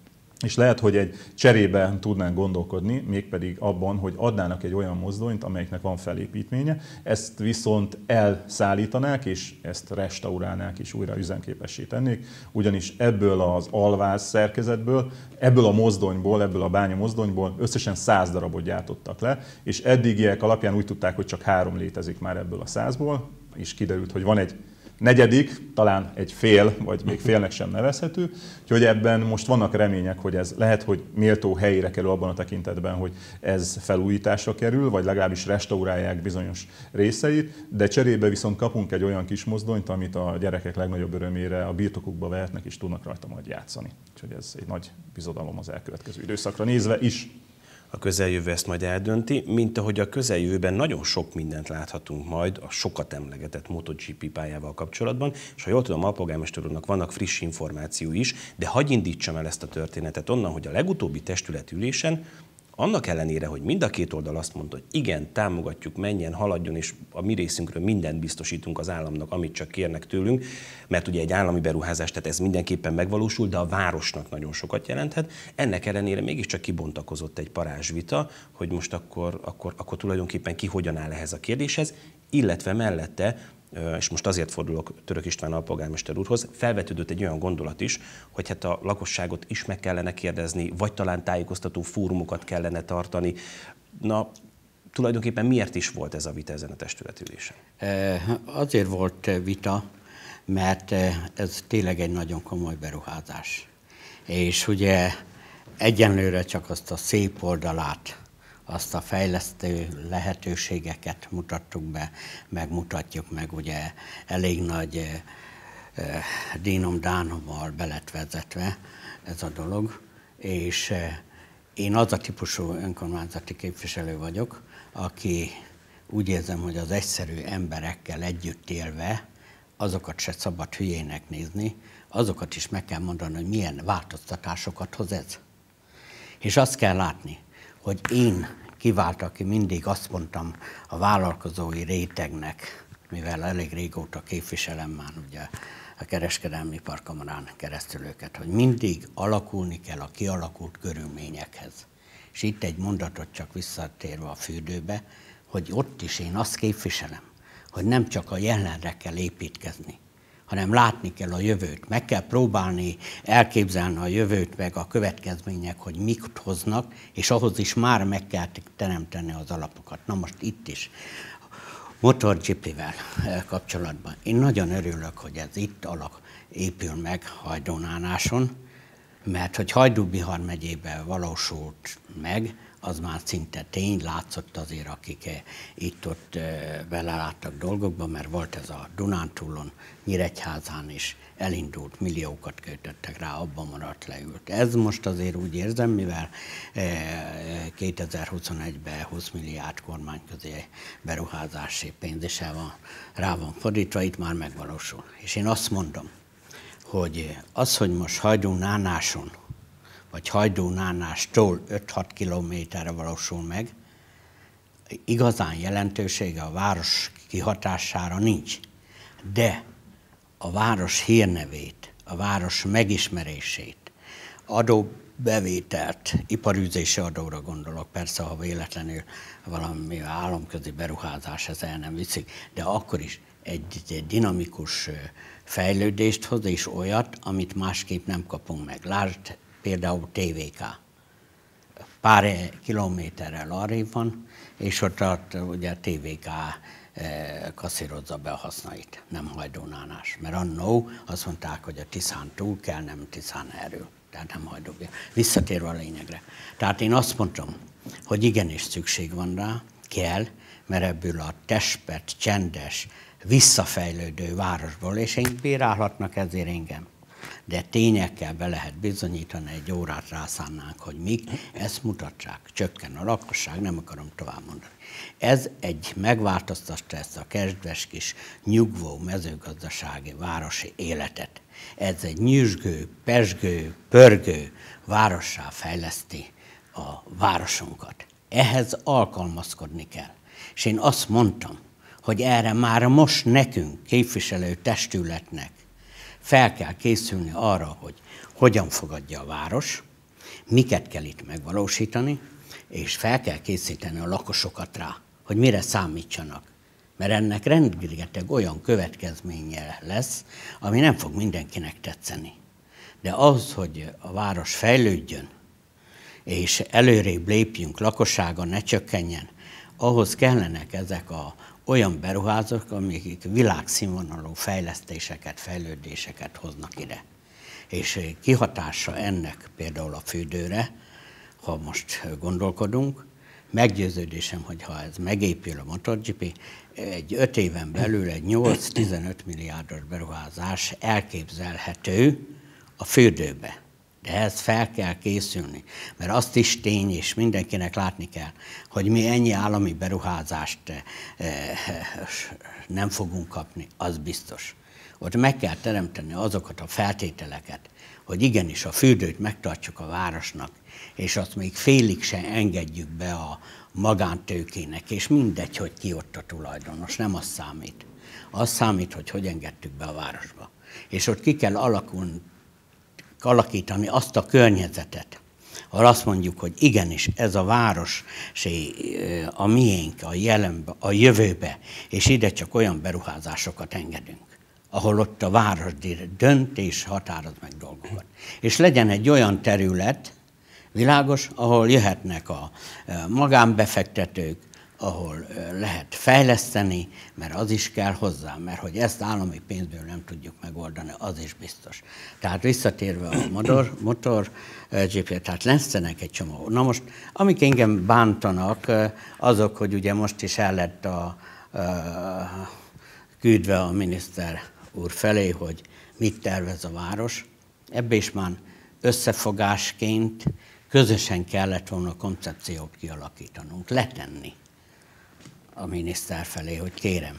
Speaker 4: és lehet, hogy egy cserében tudnánk gondolkodni, mégpedig abban, hogy adnának egy olyan mozdonyt, amelyiknek van felépítménye, ezt viszont elszállítanák, és ezt restaurálnák, és újra üzemképessé tennék, ugyanis ebből az alváz szerkezetből, ebből a mozdonyból, ebből a bányamozdonyból összesen 100 darabot gyártottak le, és eddigiek alapján úgy tudták, hogy csak 3 létezik már ebből a 100-ból, és kiderült, hogy van egy negyedik, talán egy fél, vagy még félnek sem nevezhető, úgyhogy ebben most vannak remények, hogy ez lehet, hogy méltó helyére kerül abban a tekintetben, hogy ez felújításra kerül, vagy legalábbis restaurálják bizonyos részeit, de cserébe viszont kapunk egy olyan kis mozdonyt, amit a gyerekek legnagyobb örömére a birtokukba vehetnek, és tudnak rajta majd játszani. Úgyhogy ez egy nagy bizodalom az elkövetkező időszakra nézve is.
Speaker 1: A közeljövő ezt majd eldönti, mint ahogy a közeljövőben nagyon sok mindent láthatunk majd a sokat emlegetett MotoGP pályával kapcsolatban, és ha jól tudom, alpolgármester úrnak vannak friss információ is, de hadd indítsam el ezt a történetet onnan, hogy a legutóbbi testületülésen annak ellenére, hogy mind a két oldal azt mondta, hogy igen, támogatjuk, menjen, haladjon, és a mi részünkről mindent biztosítunk az államnak, amit csak kérnek tőlünk, mert ugye egy állami beruházás, tehát ez mindenképpen megvalósul, de a városnak nagyon sokat jelenthet. Ennek ellenére mégiscsak kibontakozott egy parázsvita, hogy most akkor tulajdonképpen ki hogyan áll ehhez a kérdéshez, illetve mellette, és most azért fordulok Török István alpolgármester úrhoz, felvetődött egy olyan gondolat is, hogy hát a lakosságot is meg kellene kérdezni, vagy talán tájékoztató fórumokat kellene tartani. Na, tulajdonképpen miért is volt ez a vita ezen a testületülésen?
Speaker 2: Azért volt vita, mert ez tényleg egy nagyon komoly beruházás. És ugye egyenlőre csak azt a szép oldalát, azt a fejlesztő lehetőségeket mutattuk be, megmutatjuk meg, ugye elég nagy dínom-dánommal be lett vezetve ez a dolog, és én az a típusú önkormányzati képviselő vagyok, aki úgy érzem, hogy az egyszerű emberekkel együtt élve azokat se szabad hülyének nézni, azokat is meg kell mondani, hogy milyen változtatásokat hoz ez. És azt kell látni, hogy én aki mindig azt mondtam a vállalkozói rétegnek, mivel elég régóta képviselem már ugye a kereskedelmi iparkamarán keresztül őket, hogy mindig alakulni kell a kialakult körülményekhez. És itt egy mondatot csak visszatérve a fürdőbe, hogy ott is én azt képviselem, hogy nem csak a jelenre kell építkezni, hanem látni kell a jövőt. Meg kell próbálni elképzelni a jövőt, meg a következmények, hogy mit hoznak, és ahhoz is már meg kell teremteni az alapokat. Na most itt is, MotoGP-vel kapcsolatban. Én nagyon örülök, hogy ez itt épül meg Hajdú-Nánáson, mert hogy Hajdú-Bihar megyében valósult meg, az már szinte tény, látszott azért, akik itt-ott beleláttak dolgokba, mert volt ez a Dunántúlon, Nyíregyházán is elindult, milliókat költöttek rá, abban maradt, leült. Ez most azért úgy érzem, mivel 2021-ben 20 milliárd kormányközi beruházási pénzese van, rá van fordítva, itt már megvalósul. És én azt mondom, hogy az, hogy most Hajdú-Nánáson, vagy Hajdú-Nánástól 5-6 kilométerre valósul meg, igazán jelentősége a város kihatására nincs. De a város hírnevét, a város megismerését, adóbevételt, iparűzési adóra gondolok, persze, ha véletlenül valami államközi beruházás ez el nem viszik, de akkor is egy dinamikus fejlődést hoz, és olyat, amit másképp nem kapunk meg. Lásd például TVK. Pár kilométerrel arrébb van, és ott ugye a TVK kasszírozza be a hasznait, nem Hajdú-Nánás. Mert annó azt mondták, hogy a Tiszán túl kell, nem Tiszán erről. Tehát nem Hajdú. Visszatérve a lényegre. Tehát én azt mondtam, hogy igenis szükség van rá, kell, mert ebből a testpet, csendes, visszafejlődő városból, és én bírálhatnak ezért engem. De tényekkel be lehet bizonyítani, egy órát rászánnánk, hogy mik, ezt mutatják. Csökken a lakosság, nem akarom tovább mondani. Ez egy megváltoztatta ezt a kedves kis nyugvó mezőgazdasági városi életet. Ez egy nyüzsgő, pezsgő, pörgő várossá fejleszti a városunkat. Ehhez alkalmazkodni kell. És én azt mondtam, hogy erre már most nekünk, képviselő testületnek fel kell készülni arra, hogy hogyan fogadja a város, miket kell itt megvalósítani, és fel kell készíteni a lakosokat rá, hogy mire számítsanak. Mert ennek rengeteg olyan következménye lesz, ami nem fog mindenkinek tetszeni. De az, hogy a város fejlődjön, és előrébb lépjünk, lakossága ne csökkenjen, ahhoz kellenek ezek olyan beruházók, amik világszínvonalú fejlesztéseket, fejlődéseket hoznak ide. És kihatása ennek például a fürdőre, ha most gondolkodunk, meggyőződésem, hogy ha ez megépül a MotoGP, egy 5 éven belül egy 8-15 milliárdos beruházás elképzelhető a fürdőbe. De ehhez fel kell készülni, mert azt is tény, és mindenkinek látni kell, hogy mi ennyi állami beruházást nem fogunk kapni, az biztos. Ott meg kell teremteni azokat a feltételeket, hogy igenis a fürdőt megtartjuk a városnak, és azt még félig se engedjük be a magántőkének, és mindegy, hogy ki ott a tulajdonos, nem az számít. Az számít, hogy engedtük be a városba. És ott ki kell alakítani azt a környezetet, ahol azt mondjuk, hogy igenis ez a város a miénk, a jelenbe, a jövőbe, és ide csak olyan beruházásokat engedünk, ahol ott a város dönt és határoz meg dolgokat. És legyen egy olyan terület, világos, ahol jöhetnek a magánbefektetők, ahol lehet fejleszteni, mert az is kell hozzá, mert hogy ezt állami pénzből nem tudjuk megoldani, az is biztos. Tehát visszatérve a MotoGP, tehát lesznek egy csomó. Na most, amik engem bántanak, azok, hogy ugye most is el lett küldve a miniszter úr felé, hogy mit tervez a város. Ebbe is már összefogásként közösen kellett volna koncepciót kialakítanunk, letenni a miniszter felé, hogy kérem,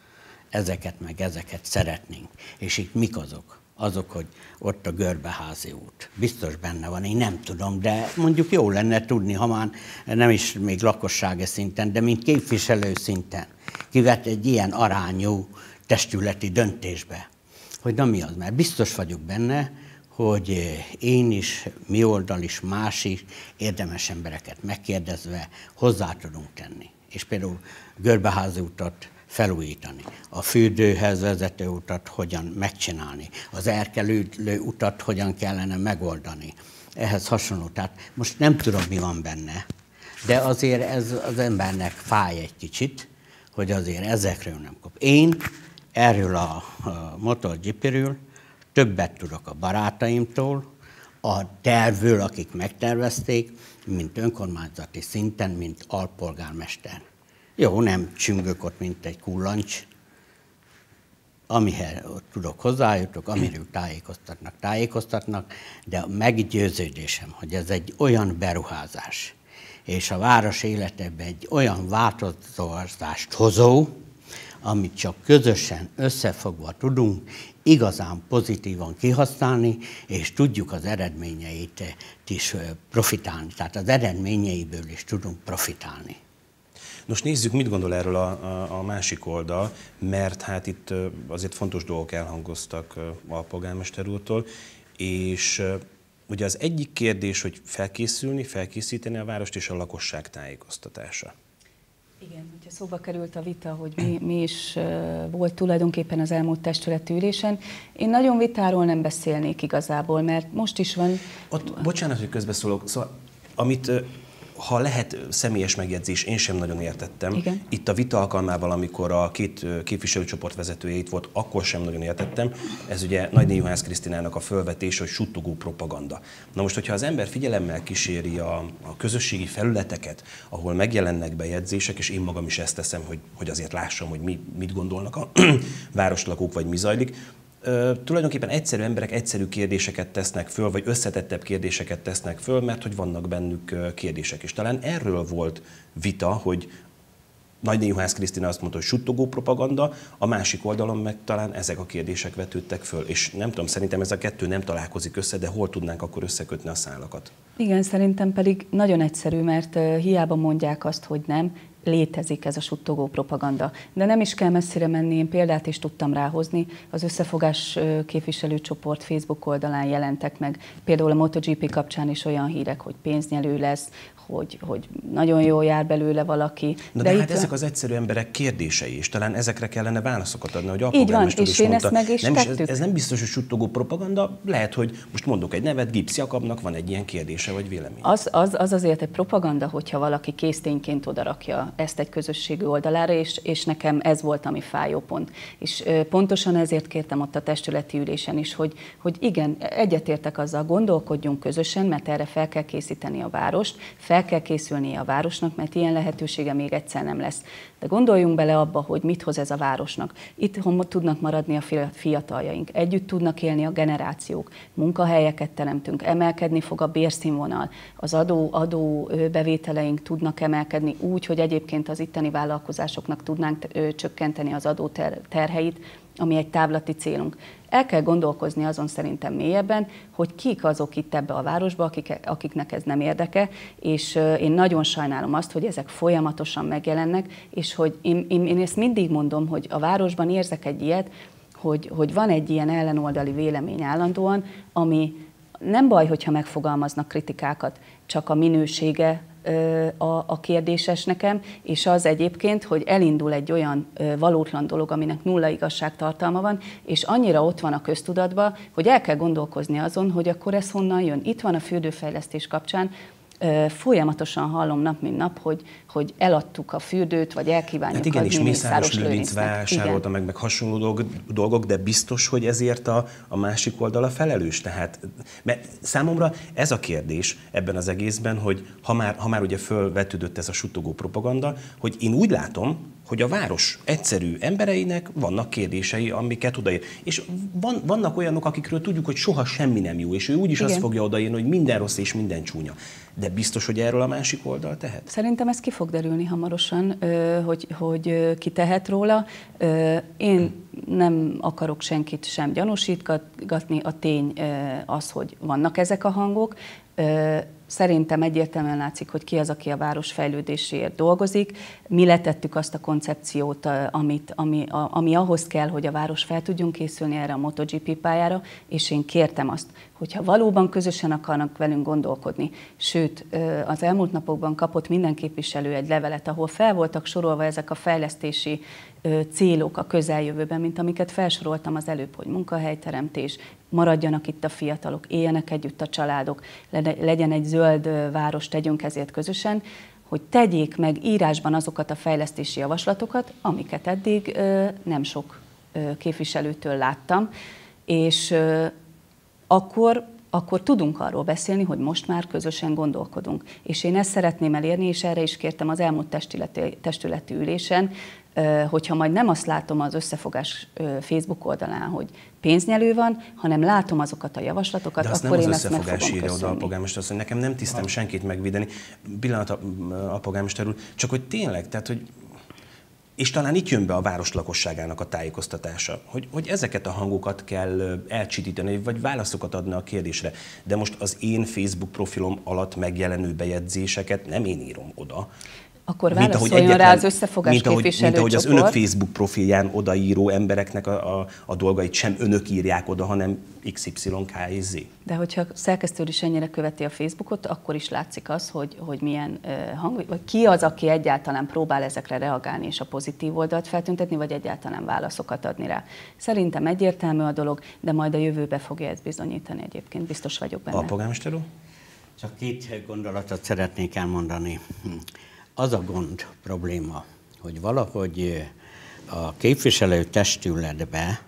Speaker 2: ezeket szeretnénk. És itt mik azok? Azok, hogy ott a Görbeházi út. Biztos benne van, én nem tudom, de mondjuk jó lenne tudni, ha már nem is még lakossági szinten, de mint képviselő szinten kivett egy ilyen arányú testületi döntésbe, hogy na mi az, mert biztos vagyok benne, hogy én is, mi oldal is, más is, érdemes embereket megkérdezve hozzá tudunk tenni. És például Görbeházi utat felújítani, a fürdőhez vezető utat hogyan megcsinálni, az erkelő utat hogyan kellene megoldani. Ehhez hasonló. Tehát most nem tudom, mi van benne, de azért ez az embernek fáj egy kicsit, hogy azért ezekről nem kap. Én erről a MotoGP-ről többet tudok a barátaimtól, a tervről, akik megtervezték, mint önkormányzati szinten, mint alpolgármester. Jó, nem csüngök ott, mint egy kullancs, amihez tudok hozzájutok, amiről tájékoztatnak, de a meggyőződésem, hogy ez egy olyan beruházás, és a város életében egy olyan változást hozó, amit csak közösen összefogva tudunk igazán pozitívan kihasználni, és tudjuk az eredményeit is profitálni. Tehát az eredményeiből is tudunk profitálni.
Speaker 1: Nos, nézzük, mit gondol erről a másik oldal, mert hát itt azért fontos dolgok elhangoztak alpolgármester úrtól, és ugye az egyik kérdés, hogy felkészíteni a várost és a lakosság tájékoztatása.
Speaker 3: Igen, hogyha szóba került a vita, hogy mi is volt tulajdonképpen az elmúlt testületi ülésen, én nagyon vitáról nem beszélnék igazából, mert most is van...
Speaker 1: Ott, bocsánat, hogy közbeszólok, szóval amit... Ha lehet személyes megjegyzés, én sem nagyon értettem.
Speaker 3: Igen.
Speaker 1: Itt a vita alkalmával, amikor a két képviselőcsoport vezetője itt volt, akkor sem nagyon értettem. Ez ugye Nagyné Juhász Krisztinának a fölvetése, hogy suttogó propaganda. Na most, hogyha az ember figyelemmel kíséri a közösségi felületeket, ahol megjelennek bejegyzések, és én magam is ezt teszem, hogy azért lássam, hogy mit gondolnak a városlakók, vagy mi zajlik, tulajdonképpen egyszerű emberek egyszerű kérdéseket tesznek föl, vagy összetettebb kérdéseket tesznek föl, mert hogy vannak bennük kérdések. És talán erről volt vita, hogy Nagyné Juhász Krisztina azt mondta, hogy suttogó propaganda, a másik oldalon meg talán ezek a kérdések vetődtek föl. És nem tudom, szerintem ez a kettő nem találkozik össze, de hol tudnánk akkor összekötni a szálakat? Igen,
Speaker 3: szerintem pedig nagyon egyszerű, mert hiába mondják azt, hogy nem, létezik ez a suttogó propaganda. De nem is kell messzire menni, én példát is tudtam ráhozni. Az Összefogás képviselőcsoport Facebook oldalán jelentek meg például a MotoGP kapcsán is olyan hírek, hogy pénznyelő lesz, hogy nagyon jól jár belőle valaki.
Speaker 1: De hát ezek az egyszerű emberek kérdései, és talán ezekre kellene válaszokat adni, hogy alpolgármester is mondta.
Speaker 3: Ezt meg is tettük.
Speaker 1: Ez nem biztos, hogy suttogó propaganda, lehet, hogy most mondok egy nevet, Gibbs Jakabnak van egy ilyen kérdése vagy vélemény.
Speaker 3: Az azért egy propaganda, hogyha valaki késztényként odarakja ezt egy közösségi oldalára, és nekem ez volt, ami fájó pont. És pontosan ezért kértem ott a testületi ülésen is, hogy igen, egyetértek azzal, gondolkodjunk közösen, mert erre fel kell készíteni a várost, fel kell készülnie a városnak, mert ilyen lehetősége még egyszer nem lesz. De gondoljunk bele abba, hogy mit hoz ez a városnak. Itthon tudnak maradni a fiataljaink, együtt tudnak élni a generációk, munkahelyeket teremtünk, emelkedni fog a bérszínvonal, az adó bevételeink tudnak emelkedni úgy, hogy egyébként az itteni vállalkozásoknak tudnánk csökkenteni az adó terheit, ami egy távlati célunk. El kell gondolkozni azon szerintem mélyebben, hogy kik azok itt ebbe a városba, akiknek ez nem érdeke, és én nagyon sajnálom azt, hogy ezek folyamatosan megjelennek, és hogy én ezt mindig mondom, hogy a városban érzek egy ilyet, hogy van egy ilyen ellenoldali vélemény állandóan, ami nem baj, hogyha megfogalmaznak kritikákat, csak a minősége a kérdéses nekem, és az egyébként, hogy elindul egy olyan valótlan dolog, aminek nulla igazságtartalma van, és annyira ott van a köztudatban, hogy el kell gondolkozni azon, hogy akkor ez honnan jön. Itt van a fürdőfejlesztés kapcsán, folyamatosan hallom nap mint nap, hogy eladtuk a fürdőt, vagy elkívánjuk
Speaker 1: hát igen,
Speaker 3: adni
Speaker 1: és Mészáros Lőrinc
Speaker 3: Lőrincnek.
Speaker 1: vásárolta meg hasonló dolgok, de biztos, hogy ezért a másik oldal a felelős. Tehát, mert számomra ez a kérdés ebben az egészben, hogy ha már ugye fölvetődött ez a suttogó propaganda, hogy én úgy látom, hogy a város egyszerű embereinek vannak kérdései, amiket odaír. És vannak olyanok, akikről tudjuk, hogy soha semmi nem jó, és ő úgyis azt fogja odaírni, hogy minden rossz és minden csúnya. De biztos, hogy erről a másik oldal tehet?
Speaker 3: Szerintem ez ki fog derülni hamarosan, hogy ki tehet róla. Én nem akarok senkit sem gyanúsítgatni, a tény az, hogy vannak ezek a hangok. Szerintem egyértelműen látszik, hogy ki az, aki a város fejlődéséért dolgozik. Mi letettük azt a koncepciót, ami ahhoz kell, hogy a város fel tudjon készülni erre a MotoGP pályára, és én kértem azt, hogyha valóban közösen akarnak velünk gondolkodni. Sőt, az elmúlt napokban kapott minden képviselő egy levelet, ahol fel voltak sorolva ezek a fejlesztési célok a közeljövőben, mint amiket felsoroltam az előbb, hogy munkahelyteremtés, maradjanak itt a fiatalok, éljenek együtt a családok, legyen egy zöld város, tegyünk ezért közösen, hogy tegyék meg írásban azokat a fejlesztési javaslatokat, amiket eddig nem sok képviselőtől láttam, és akkor tudunk arról beszélni, hogy most már közösen gondolkodunk. És én ezt szeretném elérni, és erre is kértem az elmúlt testületi ülésen, hogyha majd nem azt látom az Összefogás Facebook oldalán, hogy pénznyelő van, hanem látom azokat a javaslatokat,
Speaker 1: de
Speaker 3: akkor én ezt meg fogom
Speaker 1: köszönni. De azt nem az Összefogás írja oda, alpolgármester, azt, hogy nekem nem tisztem senkit megvédeni. Pillanat, alpolgármester úr, csak hogy tényleg, tehát hogy és talán itt jön be a város lakosságának a tájékoztatása, hogy ezeket a hangokat kell elcsitítani, vagy válaszokat adni a kérdésre. De most az én Facebook profilom alatt megjelenő bejegyzéseket nem én írom oda.
Speaker 3: Akkor válaszoljon rá az Összefogás képviselőcsoport.
Speaker 1: Mint ahogy az önök Facebook profilján odaíró embereknek a dolgait sem önök írják oda, hanem XYKZ.
Speaker 3: De hogyha szerkesztő is ennyire követi a Facebookot, akkor is látszik az, hogy milyen hang, vagy ki az, aki egyáltalán próbál ezekre reagálni és a pozitív oldalt feltüntetni, vagy egyáltalán válaszokat adni rá. Szerintem egyértelmű a dolog, de majd a jövőbe fogja ezt bizonyítani egyébként, biztos vagyok benne.
Speaker 1: Alpolgármester úr?
Speaker 2: Csak két gondolatot szeretnék elmondani. Az a gond, probléma, hogy valahogy a képviselő testületbe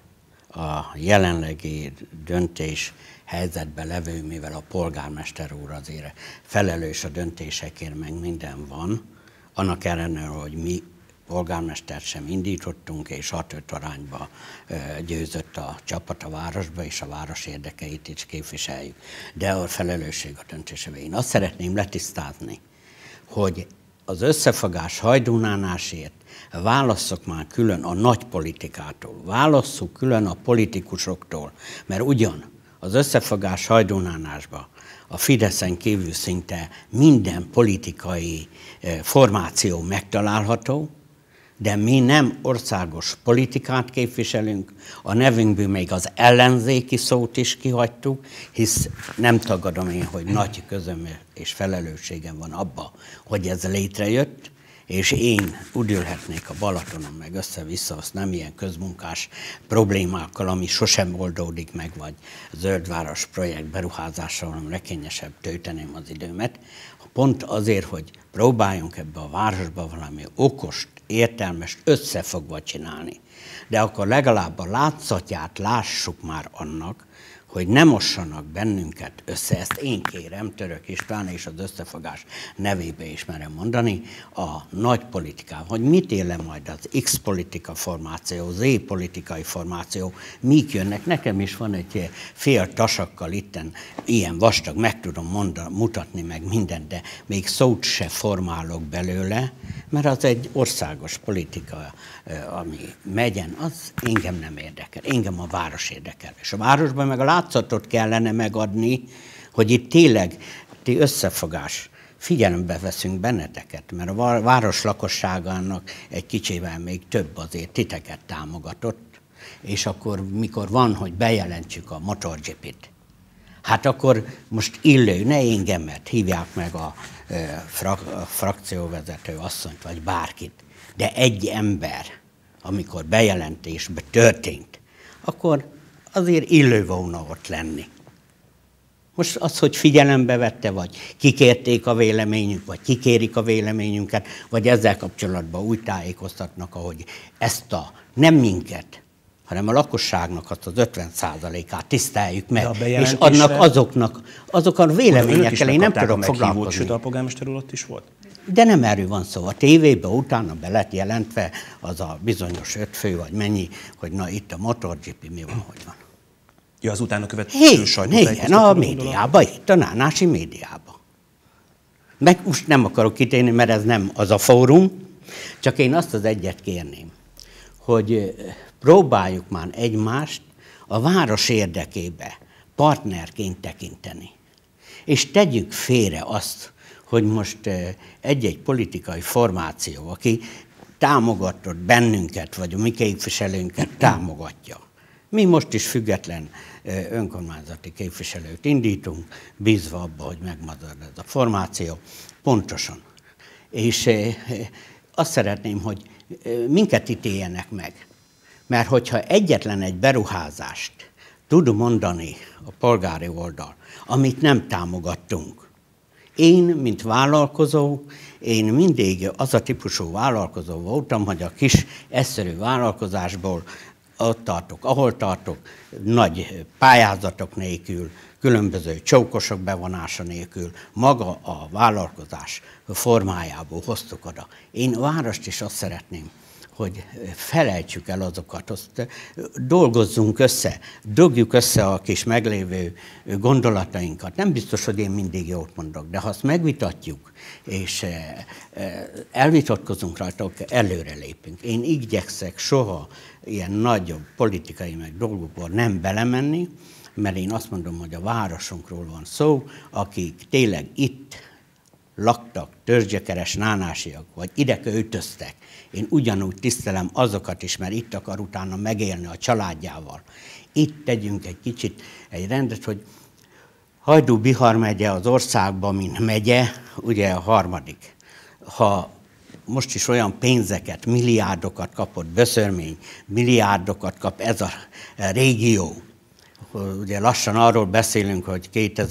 Speaker 2: a jelenlegi döntés helyzetben levő, mivel a polgármester úr azért felelős a döntésekért, meg minden van, annak ellenére, hogy mi polgármestert sem indítottunk, és 6-5 arányba győzött a csapat a városba, és a város érdekeit is képviseljük. De a felelősség a döntésében. Én azt szeretném letisztázni, hogy az Összefogás hajdunánásért válasszok már külön a nagy politikától, válasszuk külön a politikusoktól, mert ugyan az Összefogás hajdunánásban a Fideszen kívül szinte minden politikai formáció megtalálható, de mi nem országos politikát képviselünk, a nevünkből még az ellenzéki szót is kihagytuk, hisz nem tagadom én, hogy nagy közöm és felelősségem van abba, hogy ez létrejött, és én úgy ülhetnék a Balatonon meg össze-vissza, azt nem ilyen közmunkás problémákkal, ami sosem oldódik meg, vagy zöldváros projekt beruházással, hanem legkényesebb tölteném az időmet, pont azért, hogy próbáljunk ebbe a városba valami okost, értelmes, összefogva csinálni. De akkor legalább a látszatját lássuk már annak, hogy ne mossanak bennünket össze, ezt én kérem Török István és az Összefogás nevébe is merem mondani, a nagy politikával, hogy mit él le majd az X politika formáció, Z politikai formáció, mik jönnek. Nekem is van egy fél tasakkal itten, ilyen vastag, meg tudom mutatni meg mindent, de még szót se formálok belőle, mert az egy országos politika, ami megyen, az engem nem érdekel, engem a város érdekel. És a városban meg a látszatot kellene megadni, hogy itt tényleg összefogás, figyelembe veszünk benneteket, mert a város lakosságának egy kicsivel még több azért titeket támogatott, és akkor mikor van, hogy bejelentsük a MotoGP-t, hát akkor most illő, ne engemet, hívják meg a frakcióvezető asszonyt, vagy bárkit, de egy ember, amikor bejelentésbe történt, akkor azért illő volna ott lenni. Most az, hogy figyelembe vette, vagy kikérték a véleményünk, vagy kikérik a véleményünket, vagy ezzel kapcsolatban úgy tájékoztatnak, ahogy ezt nem minket, hanem a lakosságnak azt az 50%-át tiszteljük meg, és adnak azok a véleményekkel én nem tudok foglalkozni.
Speaker 1: Sőt, a polgármester úr ott is volt?
Speaker 2: De nem erről van szó. A tévében utána be lett jelentve az a bizonyos 5 fő, vagy mennyi, hogy na itt a MotoGP, mi van, hogy van.
Speaker 1: Ja, az utána követő sajtótájékoztató.
Speaker 2: Igen, a médiában, itt a nánási médiában. Meg most nem akarok kitérni, mert ez nem az a fórum, csak én azt az egyet kérném, hogy próbáljuk már egymást a város érdekébe partnerként tekinteni. És tegyük félre azt, hogy most egy-egy politikai formáció, aki támogatott bennünket, vagy a mi képviselőnket támogatja. Mi most is független önkormányzati képviselőt indítunk, bízva abba, hogy megmarad ez a formáció. Pontosan. És azt szeretném, hogy minket ítéljenek meg. Mert hogyha egyetlen egy beruházást tud mondani a polgári oldal, amit nem támogattunk, én, mint vállalkozó, én mindig az a típusú vállalkozó voltam, hogy a kis egyszerű vállalkozásból ott tartok, ahol tartok, nagy pályázatok nélkül, különböző csókosok bevonása nélkül, maga a vállalkozás formájából hoztuk oda. Én a várost is azt szeretném, hogy felejtsük el azokat, azt dolgozzunk össze, dugjuk össze a kis meglévő gondolatainkat. Nem biztos, hogy én mindig jót mondok, de ha azt megvitatjuk, és elvitatkozunk rajta, akkor előre lépünk. Én igyekszek soha ilyen nagyobb politikai meg dolgokból nem belemenni, mert én azt mondom, hogy a városunkról van szó, akik tényleg itt laktak, törzsgyekeres nánásiak, vagy ide költöztek. Én ugyanúgy tisztelem azokat is, mert itt akar utána megélni a családjával. Itt tegyünk egy kicsit egy rendet, hogy Hajdú-Bihar megye az országban, mint megye, ugye a harmadik. Ha most is olyan pénzeket, milliárdokat kapott Böszörmény, milliárdokat kap ez a régió. Ugye lassan arról beszélünk, hogy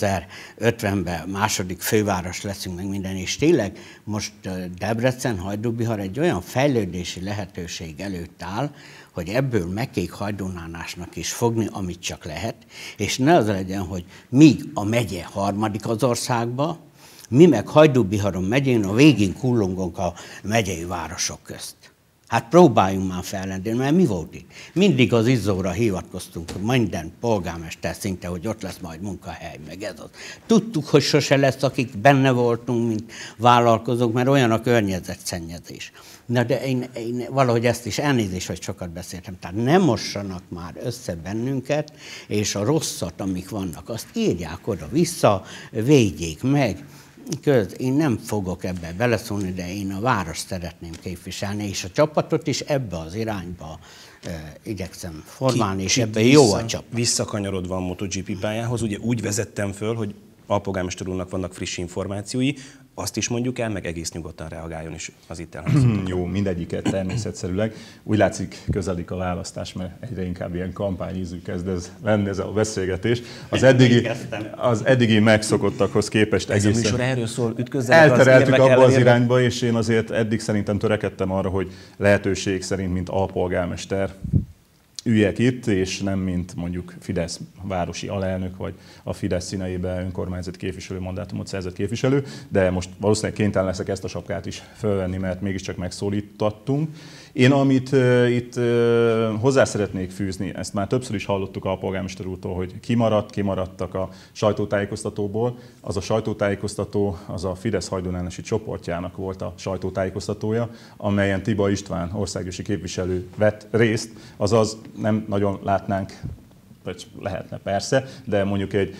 Speaker 2: 2050-ben második főváros leszünk, meg minden, és tényleg most Debrecen, Hajdú-Bihar egy olyan fejlődési lehetőség előtt áll, hogy ebből Megyék-Hajdú-Nánásnak is fogni, amit csak lehet, és ne az legyen, hogy míg a megye harmadik az országban, mi meg Hajdú-Biharon megyén a végén kullongunk a megyei városok közt. Hát próbáljunk már fellendülni, mert mi volt itt? Mindig az izzóra hivatkoztunk, minden polgármester szinte, hogy ott lesz majd munkahely, meg ez az. Tudtuk, hogy sose lesz, akik benne voltunk, mint vállalkozók, mert olyan a környezetszennyezés. Na de én valahogy ezt is elnézést, hogy sokat beszéltem. Tehát nem mossanak már össze bennünket, és a rosszat, amik vannak, azt írják oda-vissza, védjék meg. Én nem fogok ebbe beleszólni, de én a várost szeretném képviselni, és a csapatot is ebbe az irányba igyekszem formálni, és ebben jó a csapat.
Speaker 1: Visszakanyarodva a MotoGP pályához, ugye úgy vezettem föl, hogy alpolgármester úrnak vannak friss információi, azt is mondjuk el, meg egész nyugodtan reagáljon is az itt elhangzott.
Speaker 4: Jó, mindegyiket természetszerűleg. Úgy látszik, közelik a választás, mert egyre inkább ilyen kampányízű kezd lenni ez a beszélgetés. Az eddigi megszokottakhoz képest
Speaker 1: egészen... Ez a műsor erről szól, ütközzenek
Speaker 4: eltereltük abba az irányba, és én azért eddig szerintem törekedtem arra, hogy lehetőség szerint, mint alpolgármester, üljek itt, és nem mint mondjuk Fidesz városi alelnök, vagy a Fidesz színeiben önkormányzati képviselő mandátumot szerzett képviselő, de most valószínűleg kénytelen leszek ezt a sapkát is fölvenni, mert mégiscsak megszólítottunk. Én amit itt hozzá szeretnék fűzni, ezt már többször is hallottuk a polgármester úrtól, hogy kimaradtak a sajtótájékoztatóból. Az a sajtótájékoztató, az a Fidesz hajdunánosi csoportjának volt a sajtótájékoztatója, amelyen Tiba István országgyűlési képviselő vett részt, azaz nem nagyon látnánk, vagy lehetne persze, de mondjuk egy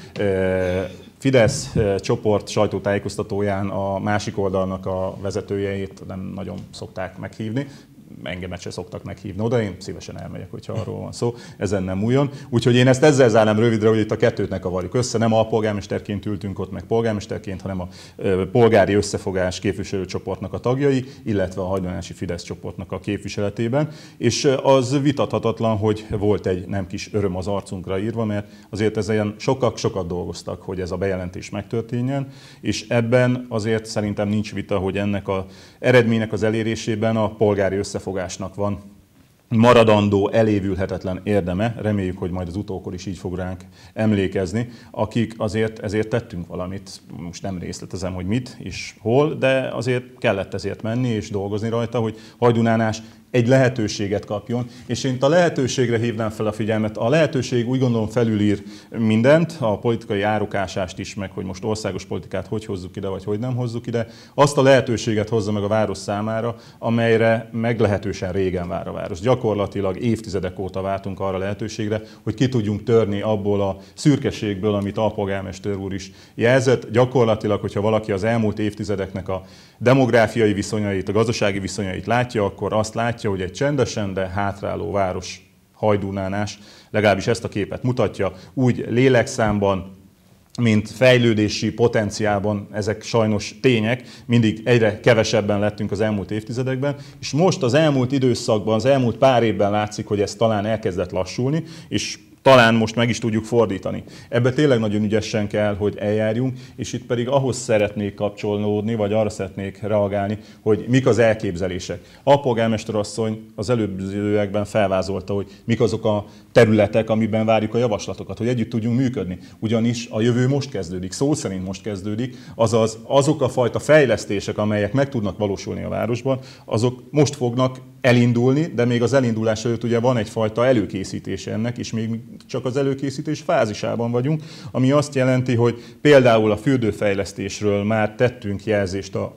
Speaker 4: Fidesz csoport sajtótájékoztatóján a másik oldalnak a vezetőjeit nem nagyon szokták meghívni. Engemet se szoktak meghívni oda, én szívesen elmegyek, hogyha arról van szó, ezen nem újon. Úgyhogy én ezt ezzel zárnám rövidre, hogy itt a kettőt ne kavarjuk össze, nem alpolgármesterként ültünk ott meg polgármesterként, hanem a polgári összefogás képviselőcsoportnak a tagjai, illetve a hajdunánosi Fidesz csoportnak a képviseletében. És az vitathatatlan, hogy volt egy nem kis öröm az arcunkra írva, mert azért ezen sokat dolgoztak, hogy ez a bejelentés megtörténjen, és ebben azért szerintem nincs vita, hogy ennek az eredménynek az elérésében a polgári összefogásnak van maradandó, elévülhetetlen érdeme, reméljük, hogy majd az utókor is így fog ránk emlékezni, akik ezért tettünk valamit, most nem részletezem, hogy mit és hol, de azért kellett ezért menni és dolgozni rajta, hogy Hajdunánás egy lehetőséget kapjon, és én itt a lehetőségre hívnám fel a figyelmet. A lehetőség úgy gondolom felülír mindent, a politikai árukásást is, meg hogy most országos politikát hogy hozzuk ide, vagy hogy nem hozzuk ide. Azt a lehetőséget hozza meg a város számára, amelyre meglehetősen régen vár a város. Gyakorlatilag évtizedek óta vártunk arra a lehetőségre, hogy ki tudjunk törni abból a szürkeségből, amit alpolgármester úr is jelzett. Gyakorlatilag, hogyha valaki az elmúlt évtizedeknek a demográfiai viszonyait, a gazdasági viszonyait látja, akkor azt látja, hogy egy csendesen, de hátráló város Hajdunánás, legalábbis ezt a képet mutatja, úgy lélekszámban, mint fejlődési potenciálban, ezek sajnos tények, mindig egyre kevesebben lettünk az elmúlt évtizedekben, és most az elmúlt időszakban, az elmúlt pár évben látszik, hogy ez talán elkezdett lassulni, és talán most meg is tudjuk fordítani. Ebbe tényleg nagyon ügyesen kell, hogy eljárjunk, és itt pedig ahhoz szeretnék kapcsolódni, vagy arra szeretnék reagálni, hogy mik az elképzelések. A polgármester asszony az előzőekben felvázolta, hogy mik azok a területek, amiben várjuk a javaslatokat, hogy együtt tudjunk működni. Ugyanis a jövő most kezdődik, szó szerint most kezdődik, azaz azok a fajta fejlesztések, amelyek meg tudnak valósulni a városban, azok most fognak elindulni, de még az elindulás előtt ugye van egyfajta előkészítése ennek, és még csak az előkészítés fázisában vagyunk, ami azt jelenti, hogy például a fürdőfejlesztésről már tettünk jelzést a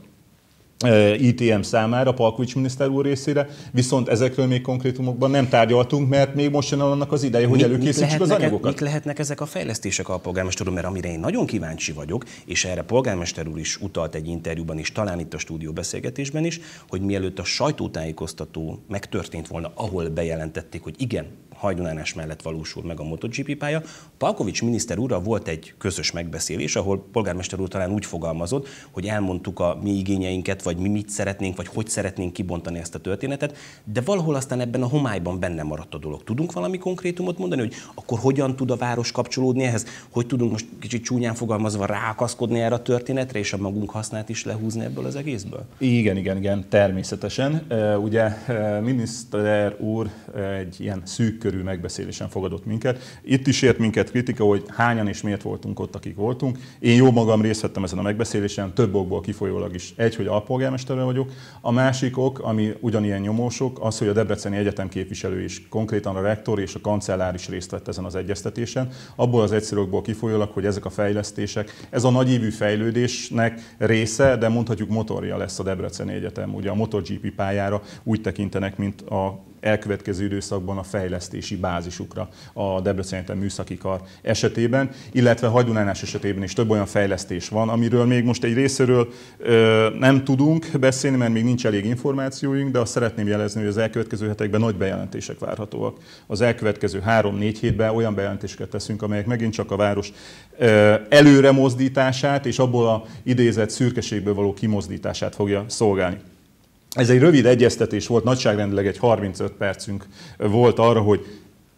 Speaker 4: ITM számára, Palkovics miniszter úr részére, viszont ezekről még konkrétumokban nem tárgyaltunk, mert még most jön annak az ideje, hogy előkészítsük az anyagokat.
Speaker 1: Mik lehetnek ezek a fejlesztések, a polgármester úr, mert amire én nagyon kíváncsi vagyok, és erre polgármester úr is utalt egy interjúban is, talán itt a stúdió beszélgetésben is, hogy mielőtt a sajtótájékoztató megtörtént volna, ahol bejelentették, hogy igen, Hajdunánás mellett valósul meg a MotoGP pálya. Palkovics miniszter úrral volt egy közös megbeszélés, ahol polgármester úr talán úgy fogalmazott, hogy elmondtuk a mi igényeinket, vagy mi mit szeretnénk, vagy hogy szeretnénk kibontani ezt a történetet, de valahol aztán ebben a homályban benne maradt a dolog. Tudunk valami konkrétumot mondani, hogy akkor hogyan tud a város kapcsolódni ehhez? Hogy tudunk most kicsit csúnyán fogalmazva ráakaszkodni erre a történetre, és a magunk hasznát is lehúzni ebből az egészből?
Speaker 4: Igen, természetesen. Ugye miniszter úr egy ilyen szűk körű megbeszélésen fogadott minket. Itt is ért minket kritika, hogy hányan és miért voltunk ott, akik voltunk. Én jó magam részt vettem ezen a megbeszélésen, több okból kifolyólag is. Egy, hogy alpolgármester vagyok. A másik ok, ami ugyanilyen nyomósok, az, hogy a Debreceni Egyetem képviselő is, konkrétan a rektor és a kancellár is részt vett ezen az egyeztetésen. Abból az egyszerű okból kifolyólag, hogy ezek a fejlesztések, ez a nagyívű fejlődésnek része, de mondhatjuk motorja lesz a Debreceni Egyetem. Ugye a MotoGP pályára úgy tekintenek, mint a elkövetkező időszakban a fejlesztési bázisukra a Debreceni Egyetem műszaki kar esetében, illetve Hajdunánás esetében is több olyan fejlesztés van, amiről még most egy részéről nem tudunk beszélni, mert még nincs elég információink, de azt szeretném jelezni, hogy az elkövetkező hetekben nagy bejelentések várhatóak. Az elkövetkező 3-4 hétben olyan bejelentéseket teszünk, amelyek megint csak a város előre mozdítását és abból a idézett szürkeségből való kimozdítását fogja szolgálni. Ez egy rövid egyeztetés volt, nagyságrendileg egy 35 percünk volt arra, hogy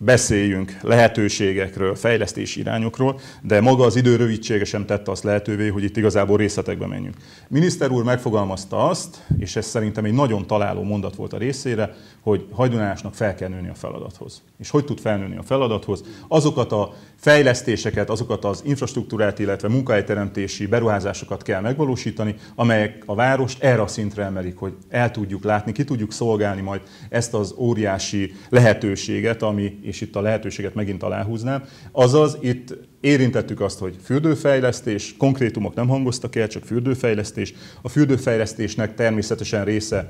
Speaker 4: beszéljünk lehetőségekről, fejlesztési irányokról, de maga az idő rövidsége sem tette azt lehetővé, hogy itt igazából részletekbe menjünk. Miniszter úr megfogalmazta azt, és ez szerintem egy nagyon találó mondat volt a részére, hogy Hajdúnáásnak fel kell nőni a feladathoz. És hogy tud felnőni a feladathoz? Azokat a fejlesztéseket, azokat az infrastruktúrát, illetve munkahelyteremtési beruházásokat kell megvalósítani, amelyek a várost erre a szintre emelik, hogy el tudjuk látni, ki tudjuk szolgálni majd ezt az óriási lehetőséget, ami, és itt a lehetőséget megint aláhúznám, azaz itt érintettük azt, hogy fürdőfejlesztés, konkrétumok nem hangoztak el, csak fürdőfejlesztés. A fürdőfejlesztésnek természetesen része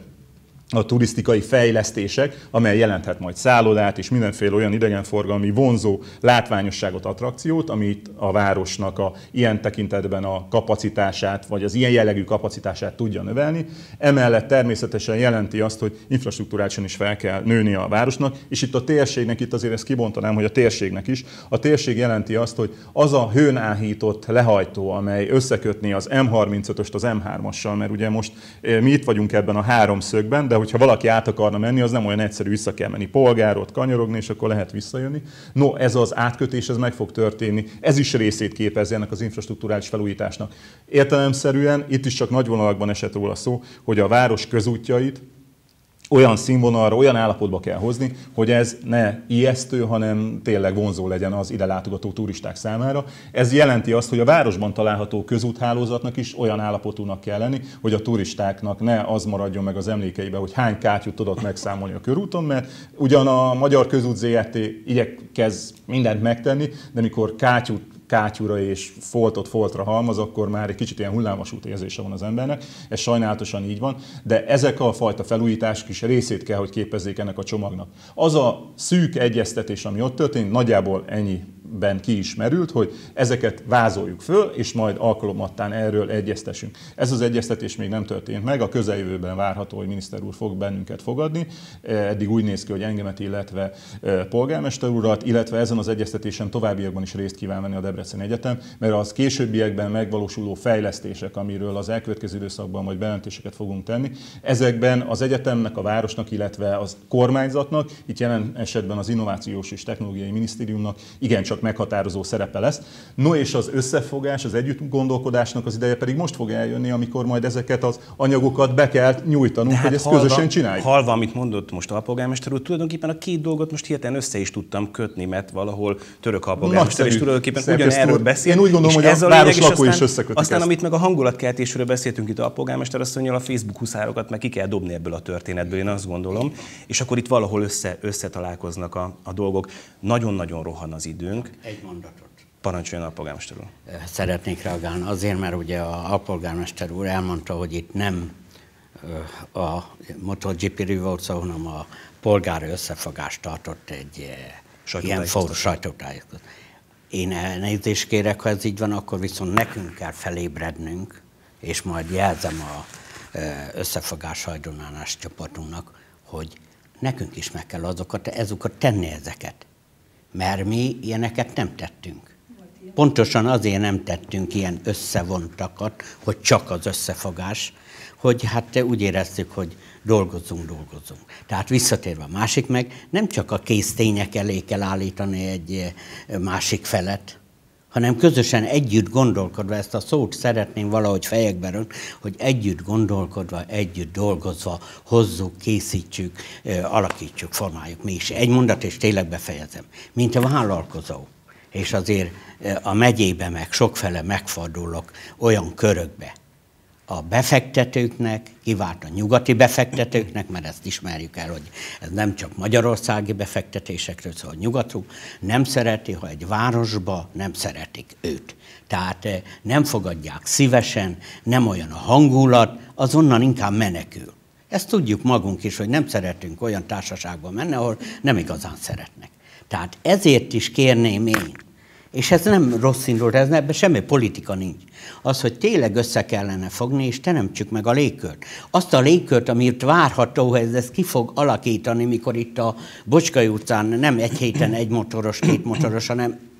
Speaker 4: a turisztikai fejlesztések, amely jelenthet majd szállodát és mindenféle olyan idegenforgalmi vonzó látványosságot, attrakciót, ami itt a városnak ilyen tekintetben a kapacitását, vagy az ilyen jellegű kapacitását tudja növelni. Emellett természetesen jelenti azt, hogy infrastruktúrálisan is fel kell nőni a városnak, és itt a térségnek, itt azért ezt kibontanám, hogy a térségnek is, a térség jelenti azt, hogy az a hőn áhított lehajtó, amely összekötni az M35-öst az M3-assal, mert ugye most mi itt vagyunk ebben a háromszögben, de hogyha valaki át akarna menni, az nem olyan egyszerű, vissza kell menni Polgárot, kanyarogni, és akkor lehet visszajönni. No, ez az átkötés, ez meg fog történni. Ez is részét képezi ennek az infrastrukturális felújításnak. Értelemszerűen itt is csak nagy vonalakban esett róla szó, hogy a város közútjait olyan színvonalra, olyan állapotba kell hozni, hogy ez ne ijesztő, hanem tényleg vonzó legyen az ide látogató turisták számára. Ez jelenti azt, hogy a városban található közúthálózatnak is olyan állapotúnak kell lenni, hogy a turistáknak ne az maradjon meg az emlékeibe, hogy hány kátyút tudott megszámolni a körúton, mert ugyan a Magyar Közút Zrt. Igyekez mindent megtenni, de mikor kátyúra és foltra halmaz, akkor már egy kicsit ilyen hullámvasút érzése van az embernek. Ez sajnálatosan így van, de ezek a fajta felújítások is részét kell, hogy képezzék ennek a csomagnak. Az a szűk egyeztetés, ami ott történt, nagyjából ennyiben ki is merült, hogy ezeket vázoljuk föl, és majd alkalomattán erről egyeztessünk. Ez az egyeztetés még nem történt meg, a közeljövőben várható, hogy miniszter úr fog bennünket fogadni. Eddig úgy néz ki, hogy engemet, illetve polgármester urat, illetve ezen az egyeztetésen továbbiakban is részt kíván venni a Debreceni Egyetem, mert az későbbiekben megvalósuló fejlesztések, amiről az elkövetkező időszakban majd bejelentéseket fogunk tenni, ezekben az egyetemnek, a városnak, illetve az kormányzatnak, itt jelen esetben az Innovációs és Technológiai Minisztériumnak igencsak meghatározó szerepe lesz. No, és az összefogás, az együttgondolkodásnak az ideje pedig most fog eljönni, amikor majd ezeket az anyagokat be kell nyújtanunk, hogy ezt közösen csináljuk.
Speaker 1: Halva, amit mondott most alpolgármester úr, tulajdonképpen a két dolgot most hirtelen össze is tudtam kötni, mert valahol török alpolgármester is tulajdonképpen ugyanerről beszél.
Speaker 4: Én úgy gondolom, hogy a város lakói is összekötik
Speaker 1: aztán amit meg a hangulatkeltésről beszéltünk itt alpolgármester asszonnyal, a Facebook huszárokat meg ki kell dobni ebből a történetből, én azt gondolom, és akkor itt valahol összetalálkoznak a dolgok. Nagyon-nagyon rohan az időnk.
Speaker 2: Egy mondatot.
Speaker 1: Parancsoljon alpolgármester úr.
Speaker 2: Szeretnék reagálni azért, mert ugye a alpolgármester úr elmondta, hogy itt nem a MotoGP volt szó, hanem a polgári összefogást tartott egy ilyen sajtótájékoztatót. Én elnézést kérek, ha ez így van, akkor viszont nekünk kell felébrednünk, és majd jelzem a összefogás Hajdúnáás csoportunknak, hogy nekünk is meg kell azokat tenni ezeket. Mert mi ilyeneket nem tettünk. Pontosan azért nem tettünk ilyen összevontakat, hogy csak az összefogás, hogy hát úgy éreztük, hogy dolgozzunk. Tehát visszatérve a másik meg, nem csak a kész tények elé kell állítani egy másik felet, hanem közösen együtt gondolkodva, ezt a szót szeretném valahogy fejekbe rögni, hogy együtt gondolkodva, együtt dolgozva hozzuk, készítsük, alakítsuk, formáljuk mi is. Egy mondat, és tényleg befejezem. Mint a vállalkozó, és azért a megyébe meg sokfele megfordulok olyan körökbe, a befektetőknek, kivált a nyugati befektetőknek, mert ezt ismerjük el, hogy ez nem csak magyarországi befektetésekről szól, nyugatú, nem szereti, ha egy városba nem szeretik őt. Tehát nem fogadják szívesen, nem olyan a hangulat, azonnal inkább menekül. Ezt tudjuk magunk is, hogy nem szeretünk olyan társaságba menni, ahol nem igazán szeretnek. Tehát ezért is kérném én, és ez nem rossz indulat, ebben semmi politika nincs. Az, hogy tényleg össze kellene fogni, és teremtsük meg a légkört. Azt a légkört, amit várható, hogy ez ki fog alakítani, mikor itt a Bocskai utcán nem egy héten egy motoros, két motoros, hanem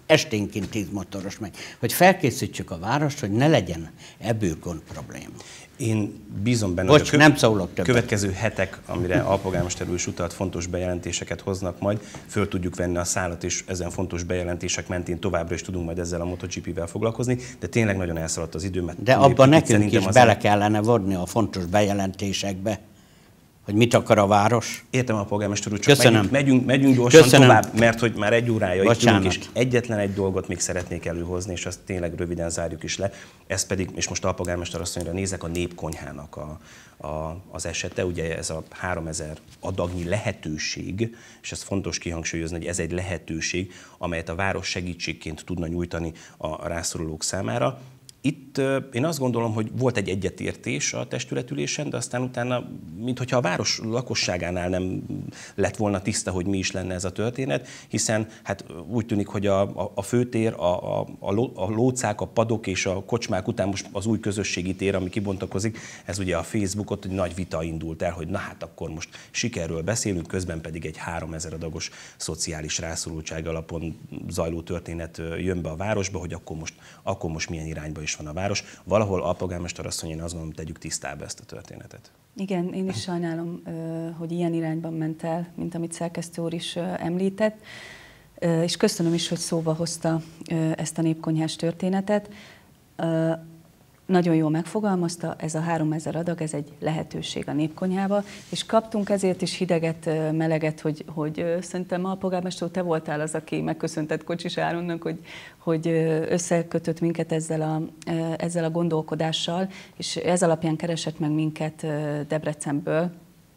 Speaker 2: esténként 10 motoros megy, hogy felkészítsük a várost, hogy ne legyen ebből gond probléma.
Speaker 1: Én bízom benne,
Speaker 2: hogy
Speaker 1: nem szólok többet. Következő hetek, amire alpolgármester úr is utalt, fontos bejelentéseket hoznak majd, föl tudjuk venni a szálat, és ezen fontos bejelentések mentén továbbra is tudunk majd ezzel a MotoGP-vel foglalkozni, de tényleg nagyon elszaladt az idő, mert
Speaker 2: de abban nekünk is bele kellene vonni a fontos bejelentésekbe, hogy mit akar a város.
Speaker 1: Értem, a polgármester úr, csak megyünk gyorsan tovább, mert hogy már 1 órája itt tudunk, és egyetlen egy dolgot még szeretnék előhozni, és azt tényleg röviden zárjuk is le. Ez pedig, és most a polgármester asszonyra nézek, a Népkonyhának az esete, ugye ez a 3000 adagnyi lehetőség, és ez fontos kihangsúlyozni, hogy ez egy lehetőség, amelyet a város segítségként tudna nyújtani a rászorulók számára. Itt én azt gondolom, hogy volt egy egyetértés a testületülésen, de aztán utána, minthogyha a város lakosságánál nem lett volna tiszta, hogy mi is lenne ez a történet, hiszen hát úgy tűnik, hogy a főtér, a lócák, a padok és a kocsmák után most az új közösségi tér, ami kibontakozik, ez ugye a Facebookot, egy nagy vita indult el, hogy na hát akkor most sikerről beszélünk, közben pedig egy 3000 adagos szociális rászorultság alapon zajló történet jön be a városba, hogy akkor most milyen irányba is van a város. Valahol alpolgármester asszony, én azt gondolom, tegyük tisztába ezt a történetet.
Speaker 3: Igen, én is sajnálom, hogy ilyen irányban ment el, mint amit szerkesztő úr is említett, és köszönöm is, hogy szóba hozta ezt a népkonyhás történetet. Nagyon jól megfogalmazta, ez a 3000 adag, ez egy lehetőség a népkonyhába, és kaptunk ezért is hideget, meleget, hogy szerintem a polgármester, te voltál az, aki megköszöntett Kocsis Áronnak, hogy összekötött minket ezzel a gondolkodással, és ez alapján keresett meg minket Debrecenből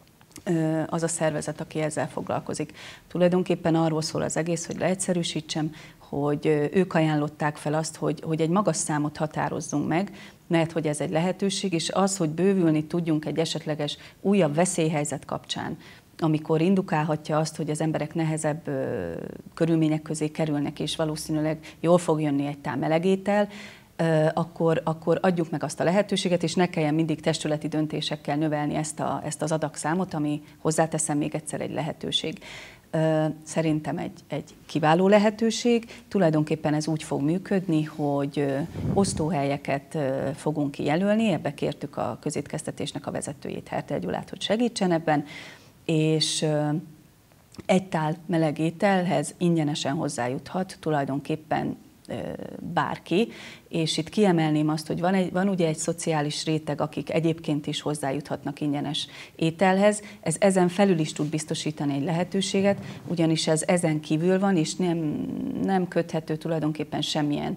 Speaker 3: az a szervezet, aki ezzel foglalkozik. Tulajdonképpen arról szól az egész, hogy leegyszerűsítsem, hogy ők ajánlották fel azt, hogy egy magas számot határozzunk meg, mert hogy ez egy lehetőség, és az, hogy bővülni tudjunk egy esetleges újabb veszélyhelyzet kapcsán, amikor indukálhatja azt, hogy az emberek nehezebb körülmények közé kerülnek, és valószínűleg jól fog jönni egy tál melegétel, akkor adjuk meg azt a lehetőséget, és ne kelljen mindig testületi döntésekkel növelni ezt az adagszámot, ami, hozzáteszem még egyszer, egy lehetőség. Szerintem egy kiváló lehetőség. Tulajdonképpen ez úgy fog működni, hogy osztóhelyeket fogunk kijelölni, ebbe kértük a közétkeztetésnek a vezetőjét, Hertel Gyulát, hogy segítsen ebben, és egy tál meleg ételhez ingyenesen hozzájuthat tulajdonképpen bárki, és itt kiemelném azt, hogy van ugye egy szociális réteg, akik egyébként is hozzájuthatnak ingyenes ételhez. Ez ezen felül is tud biztosítani egy lehetőséget, ugyanis ez ezen kívül van, és nem köthető tulajdonképpen semmilyen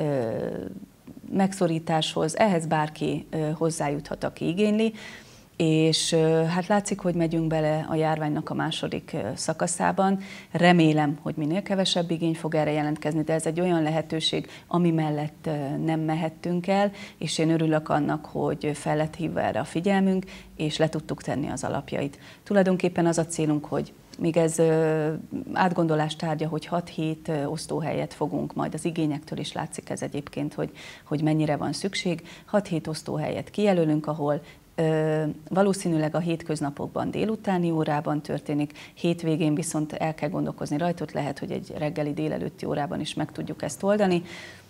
Speaker 3: megszorításhoz. Ehhez bárki hozzájuthat, aki igényli. És hát látszik, hogy megyünk bele a járványnak a második szakaszában. Remélem, hogy minél kevesebb igény fog erre jelentkezni, de ez egy olyan lehetőség, ami mellett nem mehettünk el, és én örülök annak, hogy fel lett hívva erre a figyelmünk, és le tudtuk tenni az alapjait. Tulajdonképpen az a célunk, hogy még ez átgondolás tárgya, hogy 6-7 osztóhelyet fogunk, majd az igényektől is látszik ez egyébként, hogy mennyire van szükség. 6-7 osztóhelyet kijelölünk, ahol valószínűleg a hétköznapokban délutáni órában történik, hétvégén viszont el kell gondolkozni rajta, lehet, hogy egy reggeli délelőtti órában is meg tudjuk ezt oldani.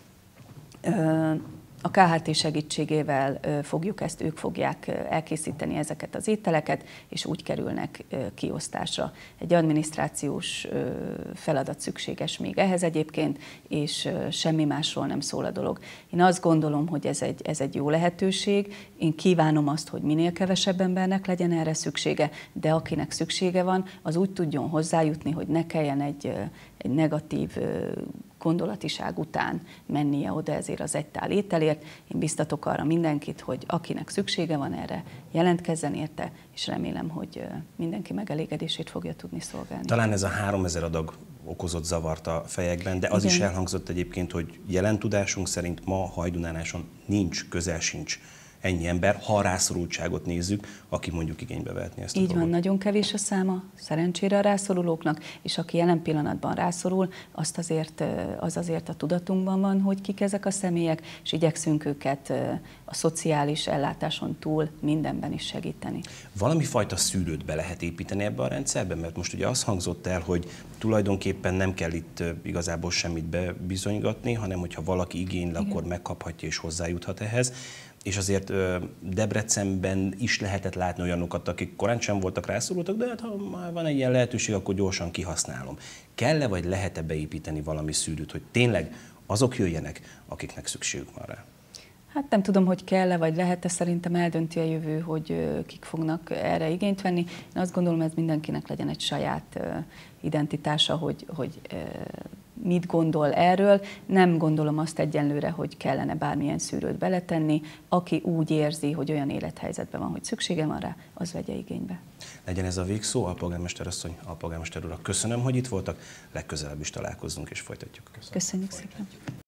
Speaker 3: A KHT segítségével fogjuk ezt, ők fogják elkészíteni ezeket az ételeket, és úgy kerülnek kiosztásra. Egy adminisztrációs feladat szükséges még ehhez egyébként, és semmi másról nem szól a dolog. Én azt gondolom, hogy ez egy jó lehetőség. Én kívánom azt, hogy minél kevesebb embernek legyen erre szüksége, de akinek szüksége van, az úgy tudjon hozzájutni, hogy ne kelljen egy negatív gondolatiság után mennie oda ezért az egy tál ételért. Én biztatok arra mindenkit, hogy akinek szüksége van erre, jelentkezzen érte, és remélem, hogy mindenki megelégedését fogja tudni szolgálni.
Speaker 1: Talán ez a 3000 adag okozott zavart a fejekben, de az is elhangzott egyébként, hogy jelen tudásunk szerint ma Hajdunánáson közel sincs ennyi ember, ha a rászorultságot nézzük, aki mondjuk igénybe vehetné ezt a
Speaker 3: Így
Speaker 1: dolgot.
Speaker 3: van, nagyon kevés a száma, szerencsére a rászorulóknak, és aki jelen pillanatban rászorul, az azért a tudatunkban van, hogy kik ezek a személyek, és igyekszünk őket a szociális ellátáson túl mindenben is segíteni.
Speaker 1: Valami fajta szűrőt be lehet építeni ebbe a rendszerbe? Mert most ugye az hangzott el, hogy tulajdonképpen nem kell itt igazából semmit bebizonygatni, hanem hogyha valaki igényli, akkor megkaphatja és hozzájuthat ehhez. És azért Debrecenben is lehetett látni olyanokat, akik korán sem voltak rászorultak, de hát ha már van egy ilyen lehetőség, akkor gyorsan kihasználom. Kell-e vagy lehet-e beépíteni valami szűrőt, hogy tényleg azok jöjjenek, akiknek szükségük van rá?
Speaker 3: Hát nem tudom, hogy kell-e vagy lehet-e, szerintem eldönti a jövő, hogy kik fognak erre igényt venni. Én azt gondolom, ez mindenkinek legyen egy saját identitása, hogy mit gondol erről. Nem gondolom azt egyenlőre, hogy kellene bármilyen szűrőt beletenni. Aki úgy érzi, hogy olyan élethelyzetben van, hogy szüksége van rá, az vegye igénybe.
Speaker 1: Legyen ez a végszó, alpolgármester asszony, alpolgármester urak. Köszönöm, hogy itt voltak, legközelebb is találkozzunk és folytatjuk.
Speaker 3: Köszönjük szépen.